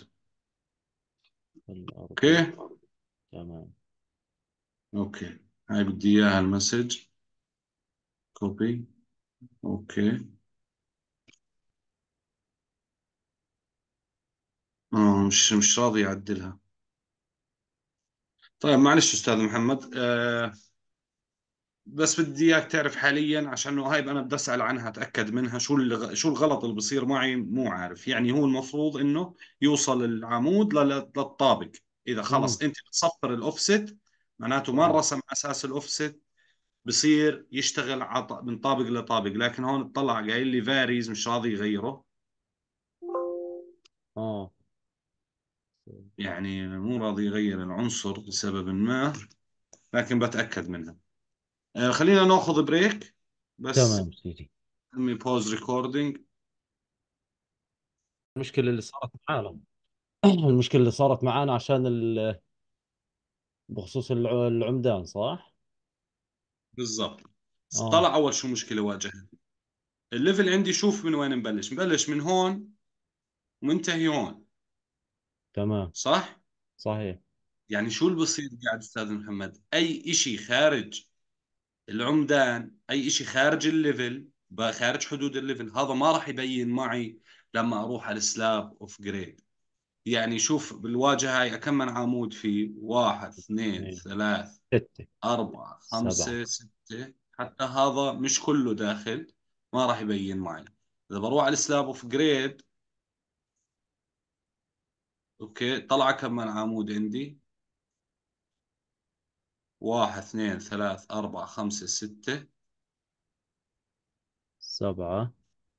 الأرضي. اوكي. تمام. اوكي، هاي بدي اياها المسج. كوبي. اوكي. مش راضي يعدلها. طيب معلش استاذ محمد، بس بدي اياك تعرف حاليا، عشان هاي انا بدي اسال عنها اتاكد منها شو شو الغلط اللي بصير معي، مو عارف. يعني هو المفروض انه يوصل العمود للطابق. اذا امم خلص انت بتصفر الاوفست، معناته ما تمام. رسم اساس الاوفست، بصير يشتغل من طابق لطابق. لكن هون اطلع قايل لي فاريز، مش راضي يغيره. اه. يعني مو راضي يغير العنصر لسبب ما، لكن بتاكد منها. خلينا ناخذ بريك بس. تمام سيدي. مي بوز ريكوردينج. المشكلة اللي صارت معانا المشكلة اللي صارت معانا عشان بخصوص العمدان صح؟ بالضبط. اه. طلع اول شو مشكله واجهت. الليفل عندي شوف من وين مبلش من هون ومنتهي هون. تمام. صح. صحيح. يعني شو اللي بصير قاعد استاذ محمد، اي اشي خارج العمدان، اي اشي خارج الليفل، خارج حدود الليفل، هذا ما راح يبين معي لما اروح على السلاب اوف جريد. يعني شوف بالواجهه هاي كم من عمود فيه، واحد اثنين اثنين. ثلاث ستة. أربعة سبعة. خمسة ستة، حتى هذا مش كله داخل، ما راح يبين معي. إذا بروح على السلاب اوف جريد، أوكي، طلع كم من عمود عندي، واحد اثنين ثلاث أربعة خمسة ستة. سبعة.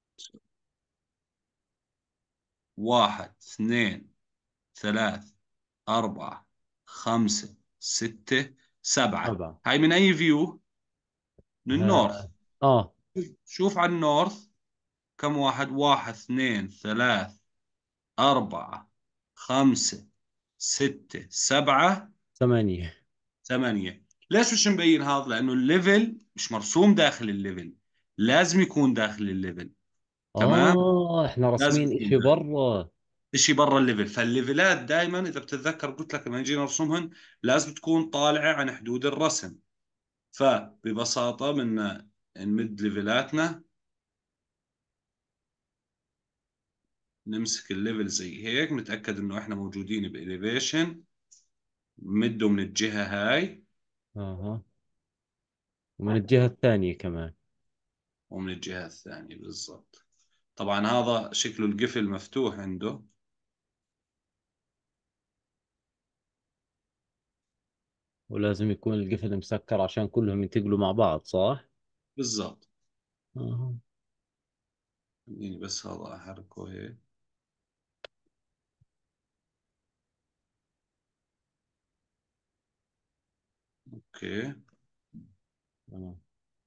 واحد اثنين ثلاث أربعة خمسة ستة سبعة. سبعة. هاي من أي فيو؟ من النورث. اه. آه. شوف على النورث كم واحد، واحد اثنين ثلاث أربعة خمسة ستة سبعة ثمانية. ثمانية. ليش مش مبين هذا؟ لأنه الليفل مش مرسوم داخل الليفل، لازم يكون داخل الليفل. تمام. اه، احنا لازم راسمين يكون اشي داخل برا. شيء برا الليفل. فالليفلات دائما إذا بتتذكر قلت لك لما نجي نرسمهن لازم تكون طالعة عن حدود الرسم. فببساطة بدنا نمد ليفلاتنا، نمسك الليفل زي هيك، نتأكد إنه إحنا موجودين بإليفيشن. مده من الجهة هاي اها، ومن الجهة الثانية كمان. ومن الجهة الثانية بالضبط. طبعا هذا شكله القفل مفتوح عنده. ولازم يكون القفل مسكر عشان كلهم ينتقلوا مع بعض، صح؟ بالضبط. اها. خليني بس هذا أحركه هيك. أوكي. تمام.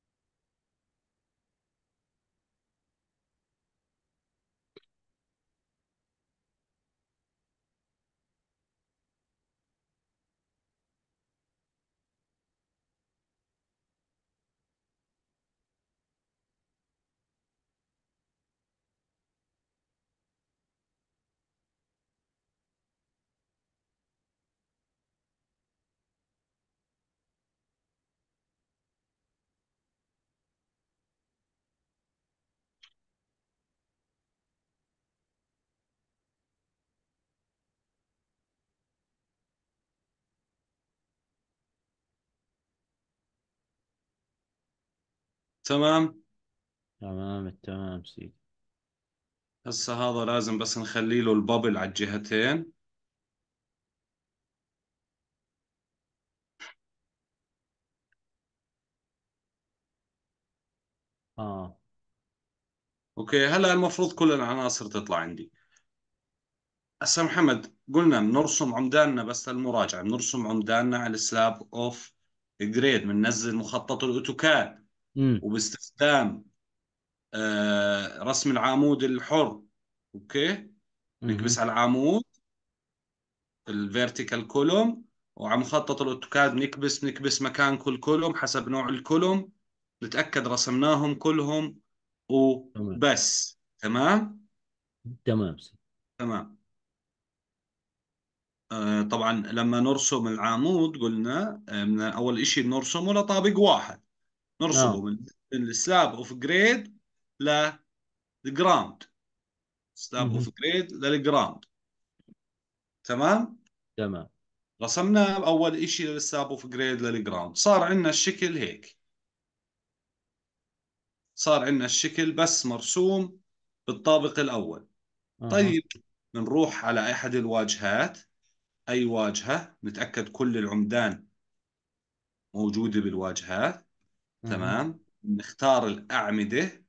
تمام. تمام التمام سيدي. هسا هذا لازم بس نخلي له البابل على الجهتين. اه. أوكي، هلا المفروض كل العناصر تطلع عندي. هسا محمد، قلنا بنرسم عمداننا بس للمراجعة، بنرسم عمداننا على السلاب اوف جريد، بننزل مخطط الاوتوكاد امم. وباستخدام رسم العمود الحر. اوكي. اها. نكبس على العمود الفيرتيكال كولوم، وعلى مخطط الاوتوكاد نكبس مكان كل كولوم حسب نوع الكولوم، نتأكد رسمناهم كلهم تمام. وبس. تمام. تمام سيدي. تمام. طبعا لما نرسم العمود قلنا من أول إشي بنرسمه لطابق واحد، نرسمه اه. من السلاب اوف جريد للجراوند، سلاب اها. اوف جريد للجراوند. تمام. تمام. رسمنا أول إشي للسلاب اوف جريد للجراوند، صار عندنا الشكل هيك. صار عندنا الشكل بس مرسوم بالطابق الأول. اها. طيب، بنروح على أحد الواجهات، أي واجهة نتأكد كل العمدان موجودة بالواجهات. اها. تمام. نختار الأعمدة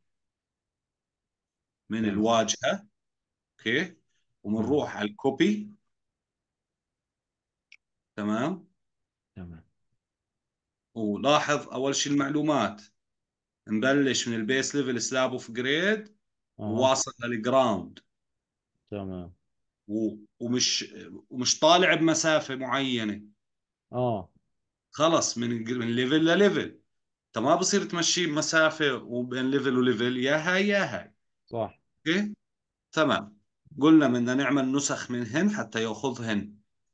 من تمام. الواجهة. اوكي. اها. وبنروح على الكوبي. تمام. تمام. ولاحظ اول شيء المعلومات، نبلش من البيس ليفل سلاب اوف جريد اها. وواصل للجراوند. تمام. ومش طالع بمسافة معينة. اه. خلص من ليفل لليفل. انت ما بصير تمشي بمسافة وبين ليفل وليفل، يا هاي يا هاي. صح. اوكي. تمام. قلنا بدنا نعمل نسخ منهن حتى ياخذهن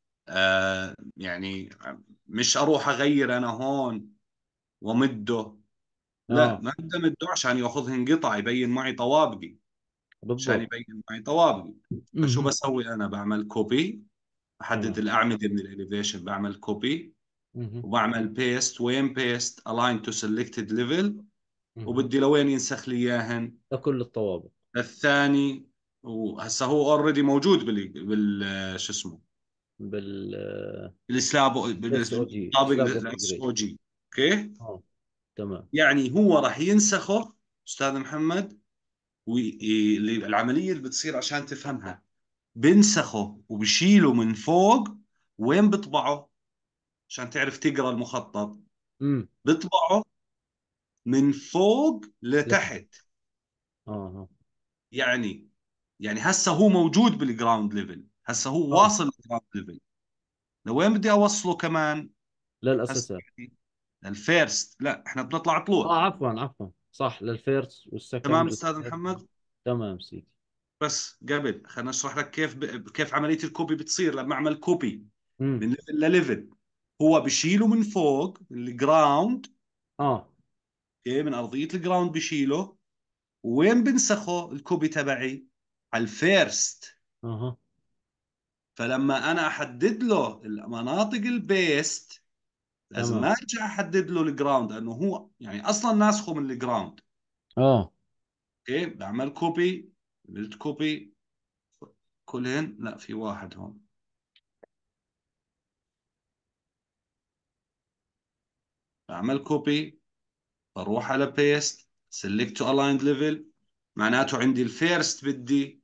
يعني مش اروح اغير انا هون ومده. لا، اه. ما بدي امده عشان ياخذهن قطع يبين معي طوابقي. عشان بالضبط. يبين معي طوابقي. فشو اها. بسوي انا؟ بعمل كوبي، بحدد تمام. الاعمده من الاليفيشن، بعمل كوبي اها. وبعمل بيست. وين بيست؟ الاين تو سيلكتد ليفل. اها. وبدي لوين ينسخ لي اياهن؟ لكل الطوابق. الثاني. وهسه هو اوريدي موجود شو اسمه، بال بالسلاب، اس او جي، بالطابق سلاب اوف الاس جريد. او جي. اوكي. اه. تمام. يعني هو راح ينسخه استاذ محمد. والعمليه اللي بتصير عشان تفهمها، بنسخه وبشيله من فوق. وين بطبعه عشان تعرف تقرا المخطط؟ امم. بطبعه من فوق لتحت. لتحت. اه. يعني هسه هو موجود بالجراوند ليفل، هسه هو اه. واصل للجراوند ليفل. لوين بدي اوصله كمان؟ هسه للاساسات. يعني الفيرست، لا احنا بنطلع اه، طلوع. عفوا عفوا. صح، للفيرست تمام والسكند استاذ والثيرد. محمد. تمام سيدي. بس قبل خلينا اشرح لك كيف عمليه الكوبي بتصير لما اعمل كوبي امم. من ليفل لليفل. هو بشيله من فوق من الجراوند. اه. اوكي، من ارضيه الجراوند بشيله. وين بنسخه الكوبي تبعي؟ على الفيرست. اها. فلما انا احدد له المناطق البيست لازم تمام. ما ارجع احدد له الجراوند، لانه هو يعني اصلا ناسخه من الجراوند. اه. اوكي، بعمل كوبي، عملت كوبي كلهن، لا في واحد هون. بعمل كوبي، بروح على بيست، سيلكت تو الايند ليفل، معناته عندي الفيرست بدي،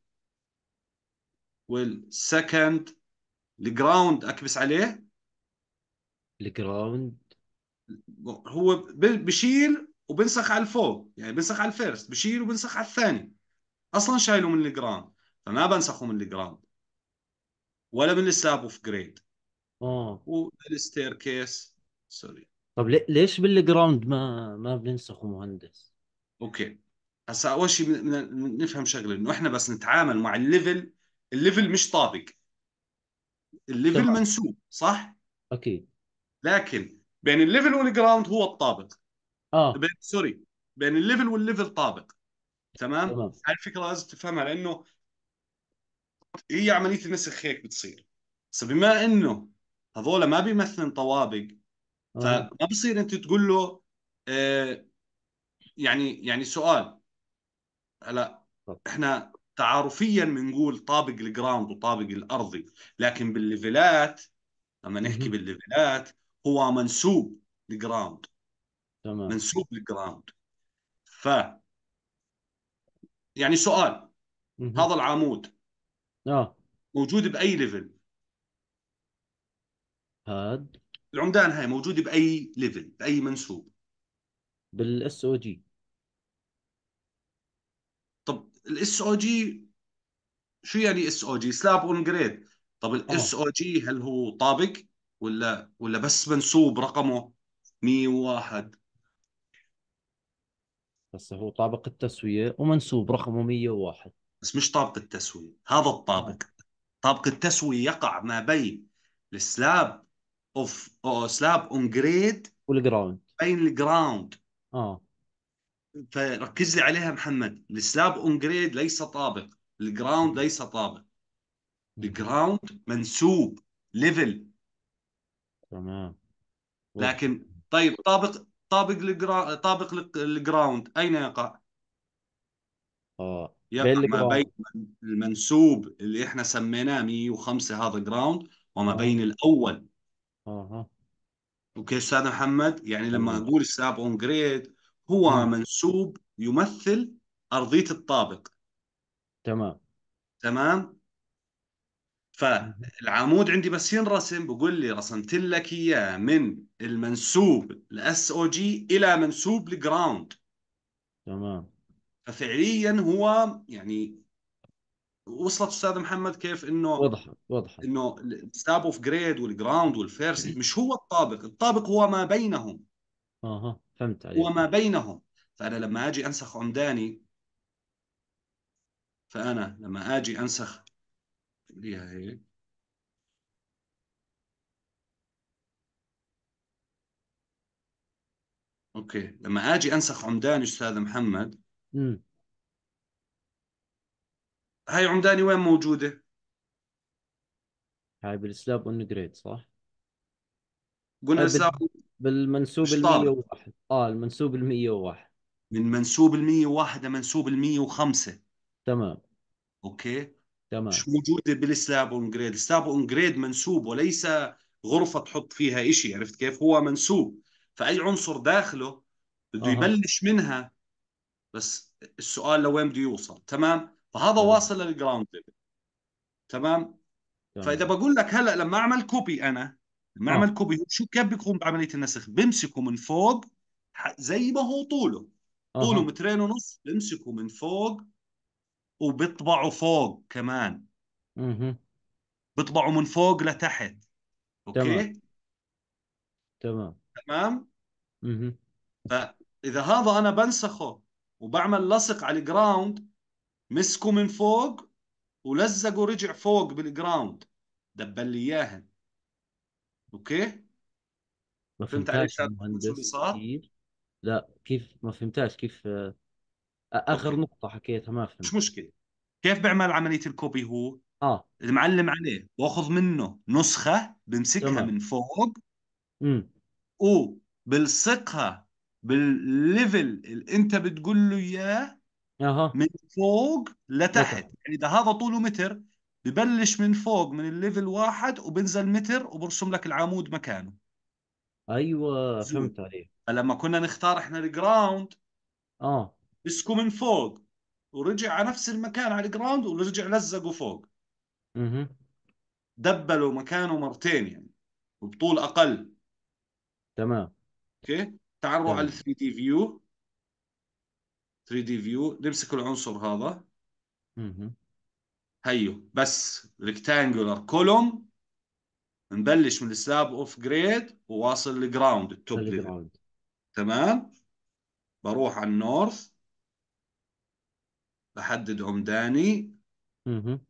والسكند الجراوند اكبس عليه. الجراوند. هو بشيل وبنسخ على الفوق، يعني بنسخ على الفيرست، بشيل وبنسخ على الثاني. اصلا شايله من الجراوند، فما بنسخه من الجراوند ولا من السلاب اوف جريد. اه. والستير كيس، سوري. طب ليش بالجراوند ما بننسخه مهندس؟ اوكي، هسا اول شيء نفهم شغله، انه احنا بس نتعامل مع الليفل. الليفل مش طابق، الليفل تمام. منسوب صح. اكيد. لكن بين الليفل والجراوند هو الطابق. اه. سوري، بين الليفل والليفل طابق. تمام، تمام. هاي الفكره لازم تفهمها، لانه هي عمليه النسخ هيك بتصير. بس بما انه هذول ما بيمثلن طوابق، اها. فما بصير انت تقول له آه يعني سؤال. هلا طب. احنا تعارفيا بنقول طابق الجراوند وطابق الارضي، لكن بالليفلات، لما نحكي مهم. بالليفلات، هو منسوب الجراوند، تمام. منسوب الجراوند. ف يعني سؤال، مهم. هذا العمود اه. موجود باي ليفل؟ هاد العمدان هاي موجوده باي ليفل، باي منسوب؟ بالاس او جي. طب الاس او جي، شو يعني اس او جي؟ سلاب اون جريد. طب اه. الاس او جي هل هو طابق ولا بس منسوب رقمه 101؟ بس هو طابق التسوية ومنسوب رقمه 101. بس مش طابق التسوية، هذا اه. الطابق. طابق التسوية يقع ما بين السلاب أو سلاب اون جريد، والجراوند. بين الجراوند. اه. فركز لي عليها محمد، السلاب اون جريد ليس طابق، الجراوند ليس طابق. مهم. الجراوند منسوب، ليفل. تمام. وضحت. لكن طيب، طابق الجراوند اين يقع؟ اه، بين يقع ما بين الجراوند. المنسوب اللي احنا سميناه 105 هذا جراوند، وما اه. بين الاول. اه. اوكي استاذ محمد، يعني لما تمام. اقول سلاب اون جريد، هو مم. منسوب يمثل ارضيه الطابق. تمام. تمام. مهم. فالعمود عندي بس ينرسم، بقول لي رسمت لك اياه من المنسوب الاس او جي الى منسوب الجراوند. تمام. ففعليا هو يعني، وصلت استاذ محمد كيف انه وضحت. وضحت. السلاب اوف جريد والجراوند والفيرست مش هو الطابق، الطابق هو ما بينهم، اها، فهمت هو عليك. ما بينهم. فانا لما اجي انسخ عمداني، فانا لما اجي انسخ، خليها هيك. اوكي، لما اجي انسخ عمداني استاذ محمد، امم. هاي عمداني وين موجوده؟ هاي بالسلاب اون جريد صح؟ قلنا هاي سلاب بالمنسوب مش ال طابق. 101. اه، المنسوب ال 101. من منسوب ال 101 لمنسوب ال 105. تمام. اوكي، تمام. مش موجوده بالسلاب اون جريد. السلاب اون جريد منسوب وليس غرفه تحط فيها إشي، عرفت كيف؟ هو منسوب، فاي عنصر داخله بده اها. يبلش منها. بس السؤال لوين بده يوصل؟ تمام، فهذا تمام. واصل للجراوند ليفل. تمام. فاذا تمام. بقول لك هلا لما اعمل كوبي، انا لما اه. اعمل كوبي شو كيف بيقوم بعمليه النسخ؟ بمسكه من فوق، زي ما هو طوله، طوله اها. مترين ونص، بمسكه من فوق وبطبعه فوق كمان، اها. بطبعه من فوق لتحت. تمام. اوكي. تمام. تمام. اها. فاذا هذا انا بنسخه وبعمل لصق على الجراوند، مسكه من فوق ولزقه رجع فوق بالجراوند، دبل لي اياها. اوكي. ما فهمت علي فهمتهاش استاذ محمد شو اللي المهندس صار؟ كيف. لا، كيف ما فهمتهاش كيف. اخر اوكي، نقطة حكيتها ما فهمت. مش مشكله. كيف بيعمل عمليه الكوبي هو؟ اه. المعلم عليه، باخذ منه نسخة بمسكها تمام. من فوق، امم. وبلصقها بالليفل اللي انت بتقول له اياه اها. من فوق لتحت. لتحت. يعني اذا هذا طوله متر، ببلش من فوق من الليفل واحد وبنزل متر وبرسم لك العمود مكانه. ايوه زول. فهمت عليك. فلما كنا نختار احنا الجراوند، اه. مسكوا من فوق ورجع على نفس المكان على الجراوند ورجع لزقوا فوق. اها. دبلوا مكانه مرتين يعني، وبطول اقل. تمام. اوكي، تعالوا على ال تمام. 3 دي فيو. 3 دي فيو نمسك العنصر هذا، اها. هيو بس ريكتانجولار كولوم، نبلش من السلاب اوف جريد وواصل لجراوند التوب ليفل. الجراوند. تمام. بروح على النورث، بحدد عمداني، اها.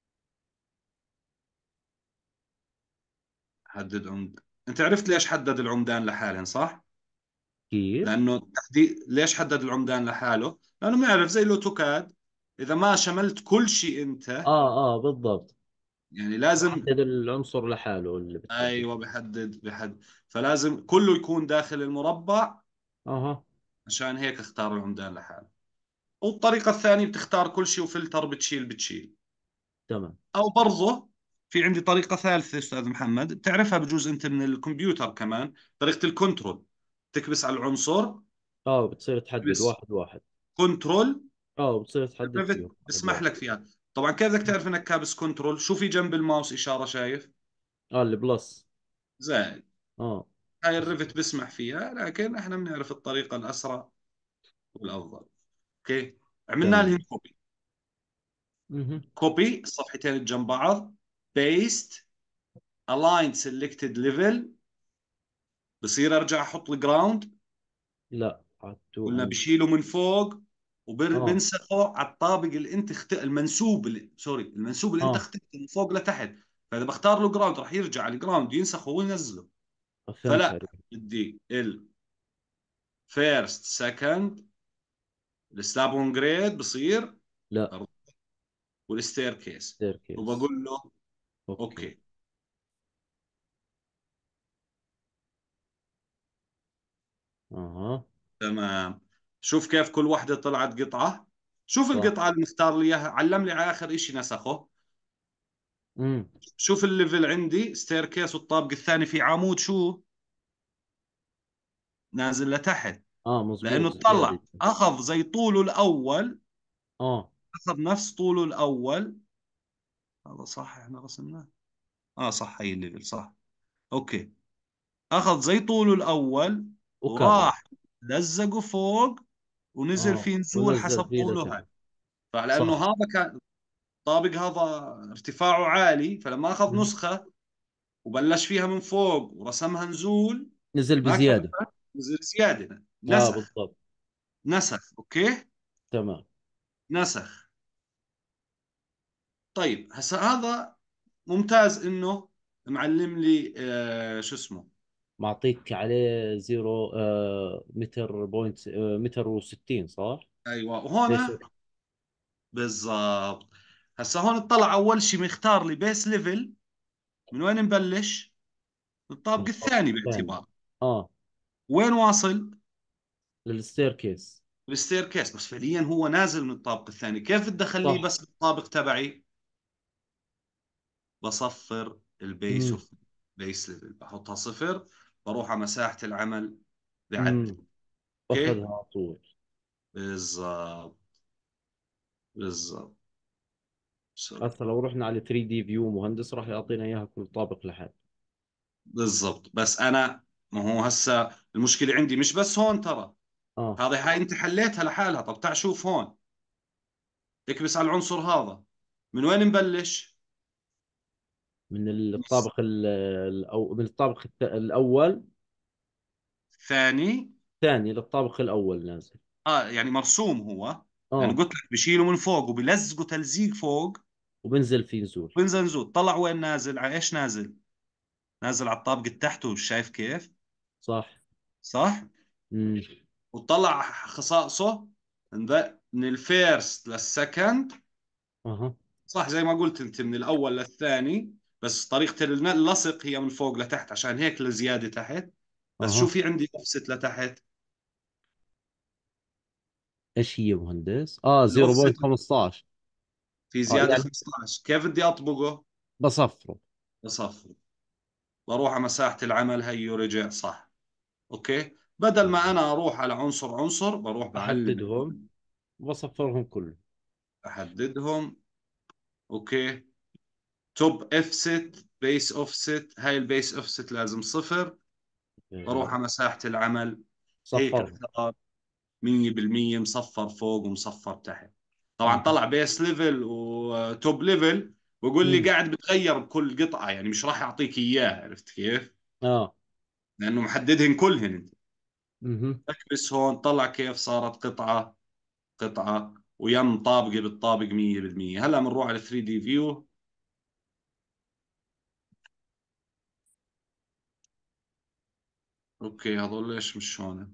حدد عمد. انت عرفت ليش حدد العمدان لحالهم صح؟ كيف؟ لانه تحديد، ليش حدد العمدان لحاله؟ لانه بنعرف زي الاوتوكاد، اذا ما شملت كل شيء انت، اه بالضبط. يعني لازم. بحدد العنصر لحاله اللي بتحدد. ايوه، بحدد. فلازم كله يكون داخل المربع، اها. عشان هيك اختار العمدان لحاله. والطريقة الثانية بتختار كل شيء وفلتر، بتشيل. تمام. او برضه في عندي طريقة ثالثة استاذ محمد، بتعرفها بجوز انت من الكمبيوتر كمان، طريقة الكنترول. تكبس على العنصر، اه بتصير تحدد تكبس واحد واحد. كنترول. اه بتصير تحدد الريفت فيهم واحد بسمح واحد. لك فيها. طبعا كيف بدك تعرف انك كابس كنترول؟ شو في جنب الماوس اشارة شايف؟ اه البلس. زائد. اه. هاي بس. الريفت بسمح فيها، لكن احنا بنعرف الطريقة الاسرع والافضل. اوكي، عملنا تمام. لهم كوبي. اها. كوبي الصفحتين اللي جنب بعض، بيست، الاين سيلكتد ليفل. بصير ارجع احط الجراوند. لا عدتو قلنا اند. بشيله من فوق اه. وبنسخه على الطابق اللي انت المنسوب اللي سوري، المنسوب اللي انت اه اخترته من فوق لتحت. فاذا بختار له جراوند راح يرجع على الجراوند ينسخه وينزله. فهمت فلا، عليك. بدي الفيرست سكند، السلاب اون جريد بصير، لا. والستير كيس. staircase. وبقول له اوكي. اوكي. اها. تمام. شوف كيف كل واحدة طلعت قطعة. شوف صح. القطعة اللي مختار لي اياها، علم لي على اخر اشي نسخه. امم. شوف الليفل عندي ستير كيس، والطابق الثاني في عمود شو نازل لتحت. اه لانه مزبوط زيادة. اطلع اخذ زي طوله الاول، اه. اخذ نفس طوله الاول. هذا صح احنا رسمناه. اه صح، هي الليفل صح. اوكي، اخذ زي طوله الاول وكرر. وراح لزقه فوق، ونزل اه فيه نزول حسب ونزل فيه طوله لتحت. هاي. فلانه صح. هذا كان الطابق هذا ارتفاعه عالي، فلما اخذ مم. نسخة وبلش فيها من فوق ورسمها نزول، نزل ما بزيادة. كفى، نزل زيادة، اه نسخ. بالضبط. نسخ اوكي. تمام. نسخ. طيب هسا هذا ممتاز انه معلم لي شو اسمه. معطيك عليه زيرو متر بوينت متر وستين صح؟ ايوه، ليش؟ وهون بالضبط. هسا هون اطلع اول شيء مختار لي بيس ليفل. من وين نبلش؟ الطابق الطابق الثاني الثاني. باعتبار. اه وين واصل؟ للستير كيس. بالستير كيس، بس فعليا هو نازل من الطابق الثاني. كيف بدي اخليه صح. بس بالطابق تبعي؟ بصفر البيس امم. اوف بيس ليفل، بحطها صفر. بروح على مساحة العمل، بعدل. امم. اوكي. باخذها على طول. بالضبط. بالضبط. سوري. هسه لو رحنا على 3 دي فيو مهندس راح يعطينا اياها كل طابق لحد. بالضبط، بس انا، ما هو هسه المشكله عندي مش بس هون ترى. اه. هذه هاي انت حليتها لحالها. طب تعال شوف هون، اكبس على العنصر هذا. من وين نبلش؟ من بس الطابق من الطابق الاول. ثاني. ثاني للطابق الاول نازل. اه يعني مرسوم هو. يعني اه قلت لك بشيله من فوق وبلزقه تلزيق فوق. وبنزل في نزول. بنزل نزول، طلع وين نازل؟ على ايش نازل؟ نازل على الطابق اللي تحته، مش شايف كيف؟ صح. صح. امم. وطلع خصائصه من الفيرست للسكند. اها. صح زي ما قلت انت من الاول للثاني، بس طريقة اللصق هي من فوق لتحت، عشان هيك الزيادة تحت. بس شو اها. في عندي اوفست لتحت؟ ايش هي مهندس؟ الاوفست 0.15. في زيادة يعني 15، كيف بدي اطبقه؟ بصفره. بصفر. بروح على مساحة العمل، هي ورجع صح. اوكي، بدل ما انا اروح على عنصر عنصر بروح بعلم. احددهم وبصفرهم كله. احددهم. اوكي. توب افست، بيس اوفست، هاي البيس اوفست لازم صفر. بروح إيه، على مساحة العمل، هيك صفرهم. صار 100% مصفر فوق ومصفر تحت. طبعا مهم. طلع بيس ليفل وتوب ليفل، بقول لي مم. قاعد بتغير بكل قطعة، يعني مش راح يعطيك اياه، عرفت كيف؟ اه. لانه محددهن كلهن انت. مهم. اكبس هون، طلع كيف صارت قطعة قطعة ويم طابقة بالطابق 100%. هلا بنروح على 3 دي فيو. اوكي هذول ليش مش هون؟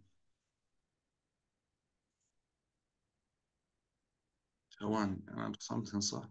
ثواني انا رسمتهم صح.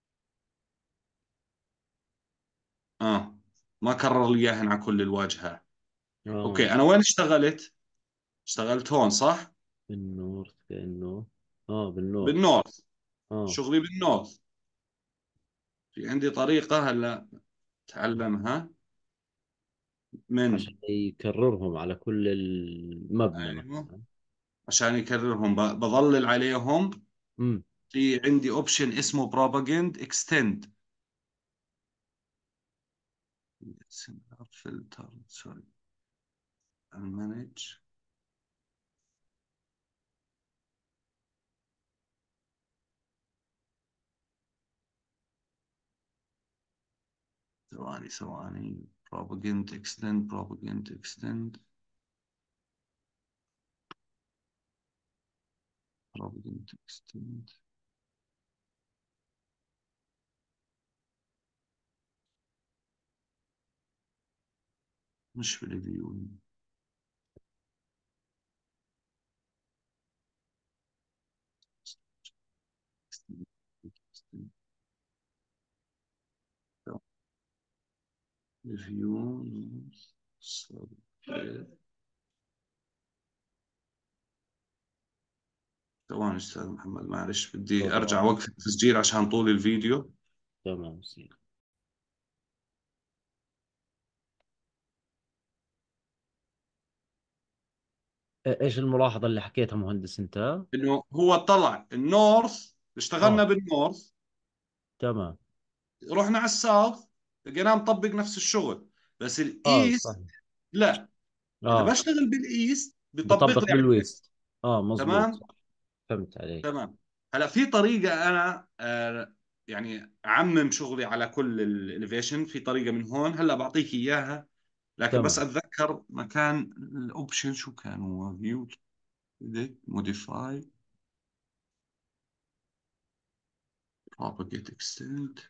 اه، ما كرر لي اياهن على كل الواجهات. اوكي اه. انا وين اشتغلت؟ اشتغلت هون صح. بالنورث كأنه. اه، بالنورث. بالنورث. اه. شغلي بالنورث. في عندي طريقة هلا تعلمها من. عشان يكررهم على كل المبنى ايوه، مثلا. عشان يكررهم بظلل عليهم. امم. في عندي اوبشن اسمه بروباجند اكستند. فلتر سوري، المانج. ثواني. propaganda extend propaganda extend propaganda extend. مش في الريفيو. ريفيو. ثواني استاذ محمد، معلش بدي تفضل. ارجع وقف التسجيل عشان طول الفيديو. تمام سيدي. ايش الملاحظة اللي حكيتها مهندس انت؟ انه هو طلع النورث، اشتغلنا اه. بالنورث، تمام. رحنا على الساوث لقيناه مطبق نفس الشغل، بس اه صح. الايست لا. اذا اه، بشتغل بالايست بيطبق بطبق لي على الويست. بالويست. اه مزبوط تمام. صح. فهمت عليك. تمام. هلا في طريقة أنا يعني أعمم شغلي على كل الإليفيشن، في طريقة من هون هلا بعطيك إياها. لكن بس تمام. أتذكر مكان الأوبشن شو كان هو، فيو موديفاي propagate extend.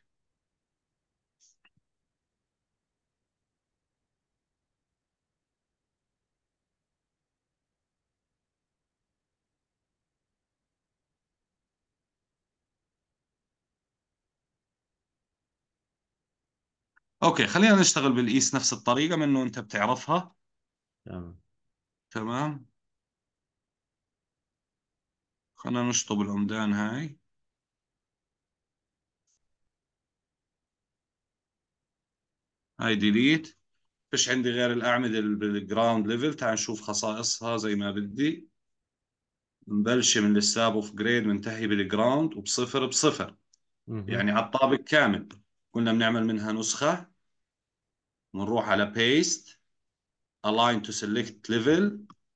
أوكي خلينا نشتغل بالإيست نفس الطريقة منه أنت بتعرفها. تمام. تمام. خلينا نشطب العمدان هاي. هاي ديليت. فيش عندي غير الأعمدة بالجراوند ليفل، تعال نشوف خصائصها زي ما بدي. نبلش من السلاب اوف جريد، منتهي بالجراوند وبصفر بصفر، مهم. يعني على الطابق كامل. قلنا بنعمل منها نسخة. بنروح على paste align to select level.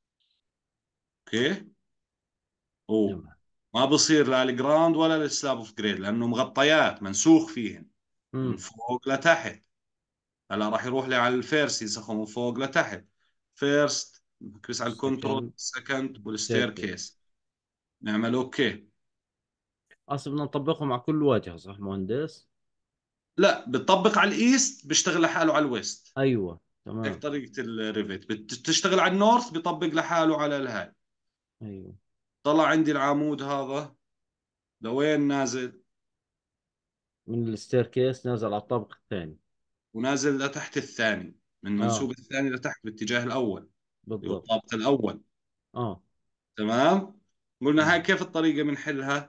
اوكي. او تمام. ما بصير لا الجراوند ولا السلاب اوف جريد لانه مغطيات منسوخ فيهن من امم. فوق لتحت. هلا راح يروح لي على الفيرست ينسخه من فوق لتحت. فيرست بس على الكنترول، سكند. سكند والستير سيركل. كيس. نعمل اوكي. اصلا بدنا نطبقهم على كل واجهة صح مهندس؟ لا بتطبق على الايست بيشتغل لحاله على الويست. ايوه هيك تمام. طريقة الريفت، بتشتغل على النورث بيطبق لحاله على الهاي. ايوه. طلع عندي العمود هذا لوين نازل؟ من الستير كيس نازل على الطابق الثاني. ونازل لتحت الثاني، من اه منسوب الثاني لتحت باتجاه الأول، اللي هو بالضبط. الطابق الأول. اه. تمام. قلنا هاي مم. كيف الطريقة بنحلها؟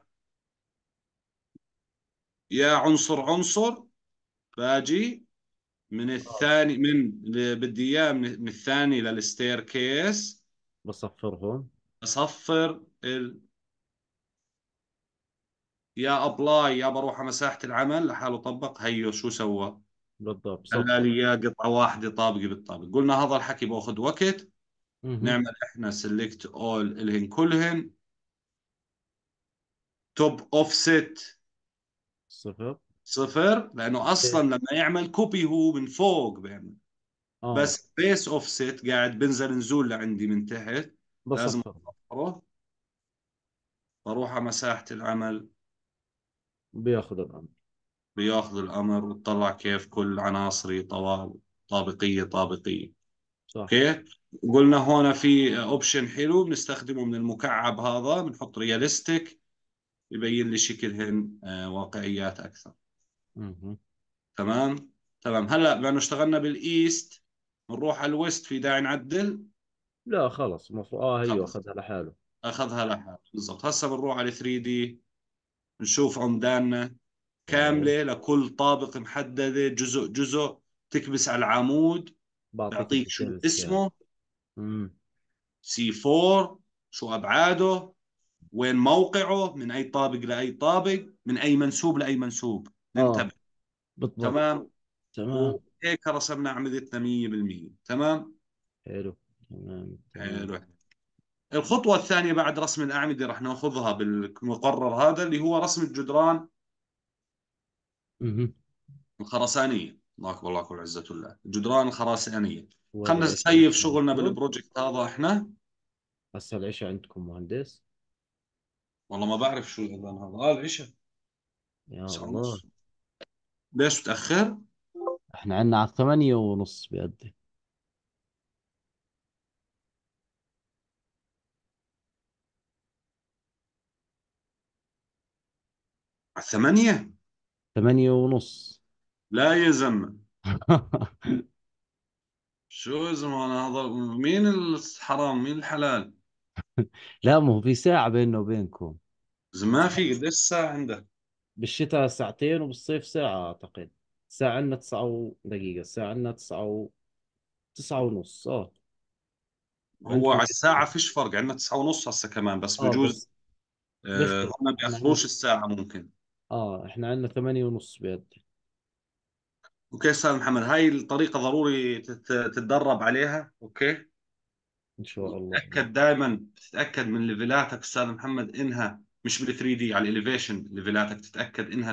يا عنصر عنصر، باجي من اه الثاني، بدي اياه من الثاني للستير كيس، بصفرهم. اصفر يا ابلاي، يا بروح على مساحة العمل لحاله طبق، هيو شو سوى؟ بالضبط خلى بصفر. لي اياه قطعة واحدة طابقة بالطابق. قلنا هذا الحكي باخذ وقت، اها. نعمل احنا سيلكت اول الهن كلهن، توب اوفست صفر. صفر، لانه اصلا اوكي. لما يعمل كوبي هو من فوق بيعمل. اه بس بيس اوفست قاعد بنزل نزول لعندي من تحت، لازم بصفر. اصفره. بروح على مساحة العمل، بياخذ الامر. بياخذ الأمر وتطلع كيف كل عناصري طوال، طابقية طابقية. صح. اوكي. قلنا هون في اوبشن حلو بنستخدمه من المكعب هذا، بنحط رياليستيك، يبين لي شكلهن واقعيات أكثر. اها. تمام. تمام. هلا بما انه اشتغلنا بالايست، بنروح على الويست، في داعي نعدل؟ لا خلص المفروض هيو خلص، اخذها لحاله. اخذها لحال بالضبط. هسه بنروح على 3 دي، نشوف عمداننا واو. كاملة لكل طابق محددة جزء جزء، تكبس على العمود، بعطيك بيعطيك شو الديتيلز كامل. اسمه، امم. سي 4، شو أبعاده، وين موقعه، من أي طابق لأي طابق، من أي منسوب لأي منسوب، اه ننتبه. بالضبط. تمام. تمام. وهيك رسمنا أعمدتنا 100%. تمام. حلو. تمام تمام. حلو. الخطوة الثانية بعد رسم الأعمدة رح ناخذها بالمقرر هذا، اللي هو رسم الجدران اها. الخرسانية. الله أكبر، الله أكبر، عزة الله، الجدران الخرسانية. وهذا خلنا العشاء نسيف شغلنا عندكم. بالبروجكت هذا احنا. هسه العشاء عندكم مهندس. والله ما بعرف شو الأذان هذا، العشاء يا 9 الله. ونص. ليش متأخر؟ احنا عنا على 8:30 بيأدي. على 8؟ 8:30. لا يا زلمة، شو يا زلمة، أنا هذا مين الحرام مين الحلال؟ لا ما هو في ساعة بيننا وبينكم. إذا ما في، قديش الساعة عندك؟ بالشتاء ساعتين وبالصيف ساعة أعتقد. الساعة عندنا 9 دقيقة. الساعة عندنا 9:30 هو وعندكم على قد الساعة إيه؟ فيش فرق، عندنا 9 ونص هسه كمان، بس بجوز بس بيختلف. هم احنا عندنا بيأخروش الساعة ممكن. احنا عندنا 8:30 بيأدي. اوكي استاذ محمد، هاي الطريقة ضروري تتدرب عليها. اوكي. إن شاء الله. وتتأكد دائما، تتأكد من ليفلاتك استاذ محمد انها مش بال 3 دي، على الاليفيشن ليفلاتك تتأكد انها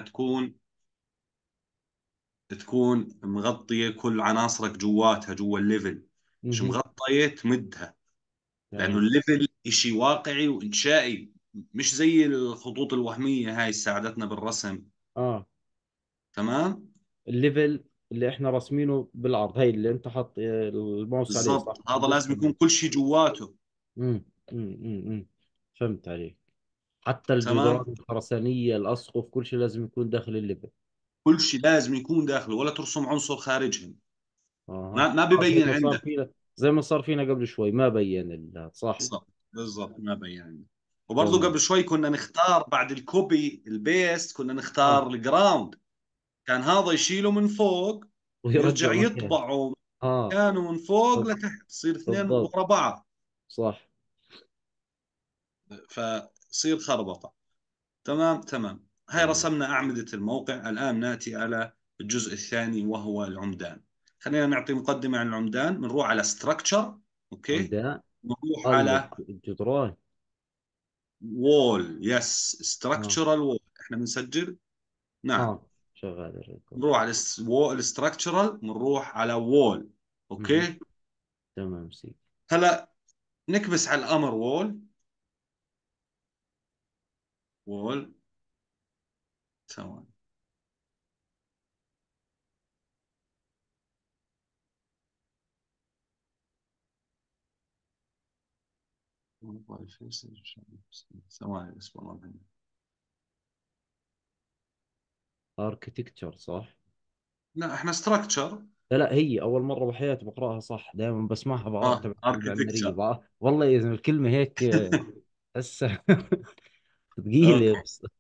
تكون مغطية كل عناصرك جواتها، جوا الليفل. مش مهم. مغطية تمدها، لانه تمام. الليفل اشي واقعي وانشائي، مش زي الخطوط الوهمية هاي ساعدتنا بالرسم. اه تمام. الليفل اللي احنا راسمينه بالعرض، هي اللي انت حاط الماوس عليه صح، بالضبط، هذا تدوس لازم عليه. يكون كل شيء جواته. امم. فهمت عليك. حتى الجدران تمام. الخرسانية الأسقف كل شيء لازم يكون داخل الليفل. كل شيء لازم يكون داخله، ولا ترسم عنصر خارجهم. اها. ما زي ببين ما صار عندك. فينا، زي ما صار فينا قبل شوي ما بين صح. بالضبط، بالضبط ما بين عندك. وبرضه تمام. قبل شوي كنا نختار بعد الكوبي البيست، كنا اه نختار الجراوند، كان هذا يشيله من فوق ويرجع ويرجع مكان. يطبعه اه مكانه من فوق بال- لتحت، يصير اثنين بالضبط. ورا بعض، صح. فصير خربطة. تمام. تمام. هاي تمام. رسمنا أعمدة الموقع. الآن نأتي على الجزء الثاني وهو العمدان. خلينا نعطي مقدمة عن العمدان، بنروح على structure. أوكي. عمدان. بنروح اه على الجدران. wall. يس، اه structural wall. احنا بنسجل. نعم. اه شغال الريكورد. نروح على wall structural، بنروح على wall. مهم. أوكي. تمام سي. هلا نكبس على الأمر wall. wall. ثواني. ثواني بس والله. اركتكتشر صح؟ لا احنا ستراكشر. لا لا، هي اول مره بحياتي بقراها صح، دائما بسمعها بعرف اه تبع المعماريه اركتكتشر. والله يا زلمه الكلمه هيك هسه ثقيله اوكي. بس.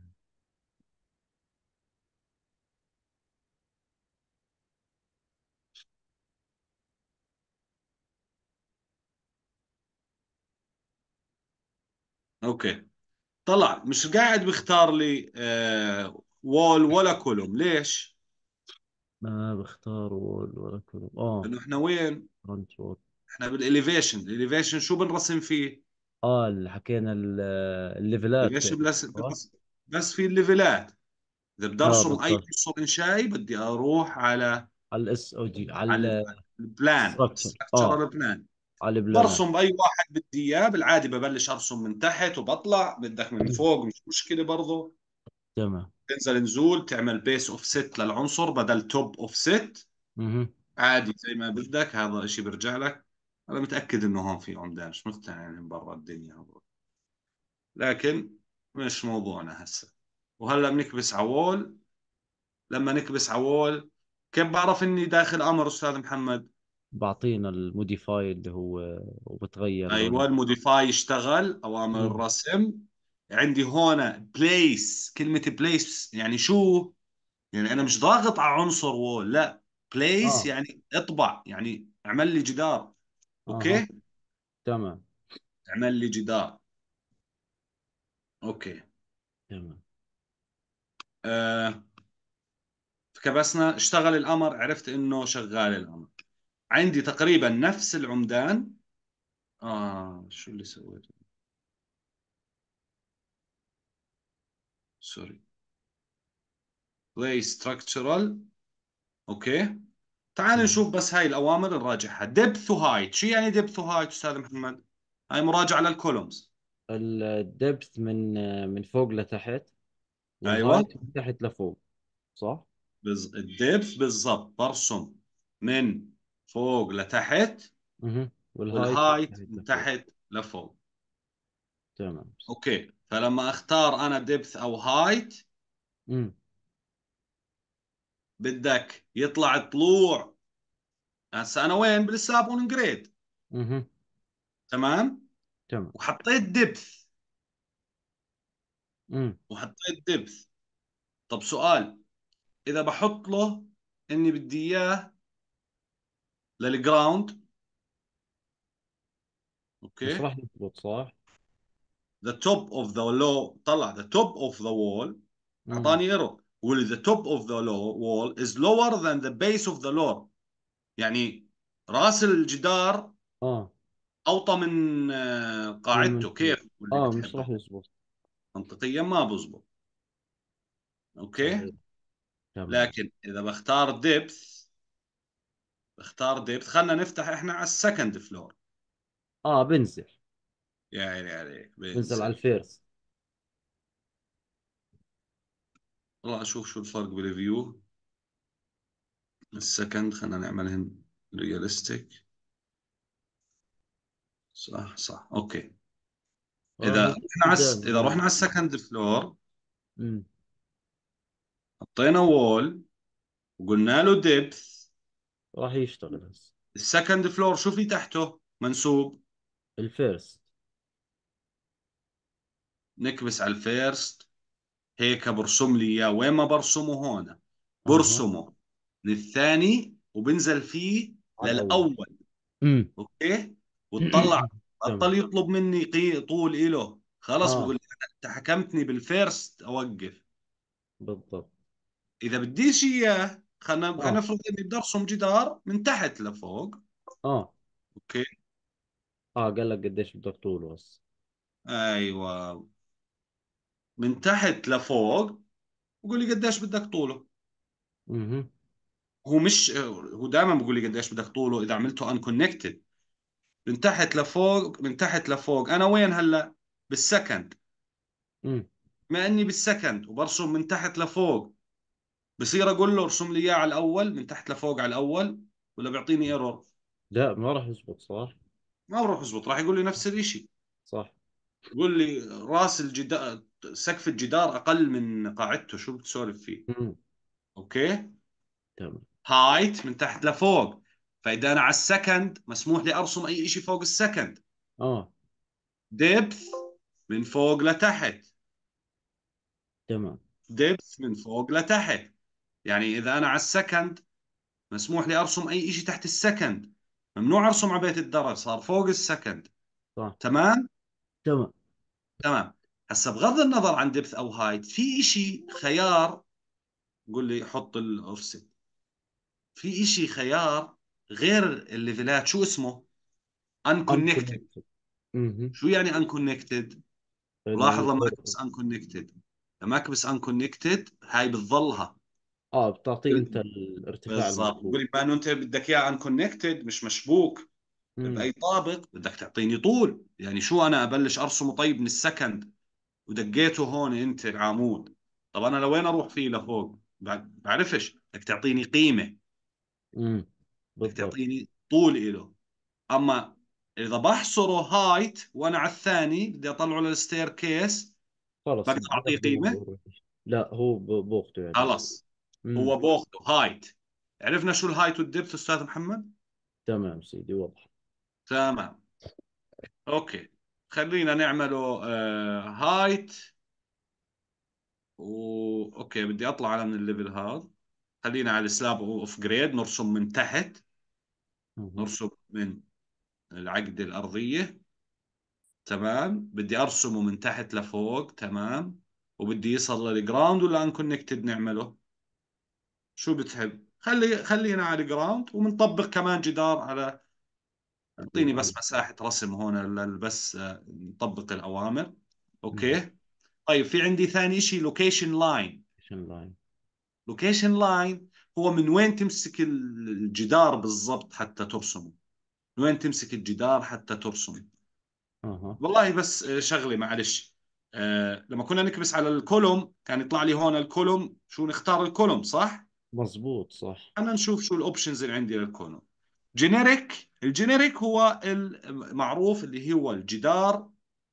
اوكي طلع مش قاعد بيختار لي وول ولا كولوم، ليش؟ ما بختار وول ولا كلوب، اه. لانه احنا وين؟ فرونت وول. احنا بالاليفيشن، الاليفيشن شو بنرسم فيه؟ اه، اللي حكينا الليفلات الاليفيشن تقريبا بس صح؟ بس في الليفلات. اذا بدي اه ارسم اي بالضبط. عنصر انشائي بدي اروح على على الاس او جي، على على البلان، الستراكشر، اه، ستراكشرال بلان. على البلانات. برسم باي واحد بدي اياه، بالعادي ببلش ارسم من تحت وبطلع، بدك من فوق مش مشكله برضه. تمام. تنزل نزول تعمل بيس اوف ست للعنصر بدل توب اوف ست، اها. عادي زي ما بدك. هذا الشيء بيرجع لك. انا متاكد انه هون في عمدان، مش مقتنع يعني من برا الدنيا هو. لكن مش موضوعنا هسه. وهلا بنكبس عوول. لما نكبس عوول كيف بعرف اني داخل امر استاذ محمد؟ بعطينا الموديفاي اللي هو وبتغير لون. ايوه الموديفاي يشتغل اوامر مم. الرسم. عندي هون بليس، كلمة بليس يعني شو؟ يعني انا مش ضاغط على عنصر وول، لا. بليس اه. يعني اطبع، يعني اعمل لي جدار. اها. اوكي. تمام. اعمل لي جدار. اوكي. تمام. آه كبسنا اشتغل الامر، عرفت انه شغال الامر. عندي تقريبا نفس العمدان. شو اللي سويته؟ سوري. play structural. اوكي. تعال مم. نشوف بس هاي الأوامر نراجعها. depth وهايت، شو يعني depth وهايت أستاذ محمد؟ هاي مراجعة للكولومز. الدبث من فوق لتحت، أيوة. والهايت من تحت لفوق، صح؟ الدبث بالضبط برسم من فوق لتحت، اها. والهايت من والهايت تحت من لفوق. تحت لفوق. تمام. أوكي، فلما أختار أنا depth أو هايت امم. بدك يطلع طلوع. هسا أنا وين؟ بالسابون جريد. اها. تمام. تمام. وحطيت depth. امم. وحطيت depth. طب سؤال، إذا بحط له إني بدي إياه للجراوند. مش اوكي. راح يضبط صح؟ the top of the low، طلع the top of the wall. امم. اعطاني ايرور. will the top of the low wall is lower than the base of the lower. يعني راس الجدار اه. اوطى من من قاعدته. فوق. كيف اللي اه، مش بتحبها؟ راح يزبط. منطقيا ما بزبط. اوكي. صحيح. تمام. لكن اذا بختار depth، بختار depth، خلينا نفتح احنا على السكند فلور. اه، بنزل. يا عيني عليك بنزل على بنزل. الفيرست. والله اشوف شو الفرق بالفيو. السكند خلينا نعملهن رياليستيك. صح صح اوكي. اه، هي اذا قدامي. رحنا على السكند فلور، امم. حطينا وول وقلنا له ديبث. راح يشتغل هسه. السكند فلور شو في تحته منسوب؟ الفيرست. نكبس على الفيرست. هيك برسم لي اياه. وين ما برسمه هون اها. برسمه من الثاني وبنزل فيه على الاول. للاول. امم. اوكي. وتطلع. تمام. بطل يطلب مني طول إله، خلص اه بقول لي انت حكمتني بالفيرست اوقف. بالضبط. اذا بديش اياه خلينا اه. نفرض اني بدي ارسم جدار من تحت لفوق. اه. اوكي. اه، قال لك قديش بدك طوله هسه. ايوه من تحت لفوق. وقول لي قديش بدك طوله. اها. هو مش هو دائما بقول لي قديش بدك طوله اذا عملته انكونكتد. من تحت لفوق، من تحت لفوق. انا وين هلا؟ بالسكند. امم. ما اني بالسكند وبرسم من تحت لفوق، بصير اقول له ارسم لي اياه على الاول من تحت لفوق على الاول، ولا بيعطيني ايرور؟ لا، ما راح يزبط صح. ما بروح يزبط، راح يقول لي نفس الشيء. صح. قول لي راس الجدار، سقف الجدار اقل من قاعدته، شو بتسولف فيه؟ امم. اوكي. تمام. هايت من تحت لفوق، فاذا انا على السكند مسموح لي ارسم اي شيء فوق السكند. اه. ديبث من فوق لتحت. تمام. ديبث من فوق لتحت، يعني اذا انا على السكند مسموح لي ارسم اي شيء تحت السكند، ممنوع ارسم على بيت الدرج، صار فوق السكند. صح. تمام. تمام. تمام. هسا بغض النظر عن دبث او هايت، في شيء خيار. قول لي حط الاوفست. في اشي خيار غير الليفلات، شو اسمه؟ unconnected. unconnected. امم. شو يعني unconnected؟ ولاحظ انه لما اكبس unconnected، لما اكبس unconnected هاي بتظلها. اه بتعطيه انت الارتفاع بالضبط، المطلوب. بقول لي بما انه انت بدك اياه unconnected مش مشبوك امم. باي طابق، بدك تعطيني طول. يعني شو انا ابلش ارسمه طيب من السكند ودقيته هون انت العمود، طب انا لوين اروح فيه لفوق؟ بعرفش، بدك تعطيني قيمة، امم. بدك بالضبط. تعطيني طول إله. اما اذا بحصره هايت وانا على الثاني بدي اطلعه للستير كيس، خلص بقدر اعطيه بياخذوا قيمه. منه. لا هو بوقته يعني. خلص، امم. هو باخذه هايت. عرفنا شو الهايت والدبث استاذ محمد؟ تمام سيدي واضح. تمام. اوكي، خلينا نعمله هايت. اوكي، بدي اطلع على من الليفل هذا. خلينا على السلاب اوف جريد، نرسم من تحت، مهم. نرسم من العقدة الأرضية. تمام، بدي أرسمه من تحت لفوق. تمام. وبدي يصل للجراوند ولا انكونكتد نعمله؟ شو بتحب؟ خلينا على الجراوند، وبنطبق كمان جدار على. اعطيني بس مساحة رسم هون بس نطبق الأوامر. مهم. اوكي. طيب في عندي ثاني شيء، لوكيشن لاين. عشان لاين. لوكيشن لاين هو من وين تمسك الجدار بالضبط حتى ترسمه، من وين تمسك الجدار حتى ترسمه. اها. والله بس شغلة معلش. لما كنا نكبس على الكولوم كان يطلع لي هون الكولوم، شو نختار الكولوم صح؟ مزبوط صح. أنا نشوف شو الأوبشنز اللي عندي للكولوم. جينيريك، الجينيريك هو المعروف اللي هو الجدار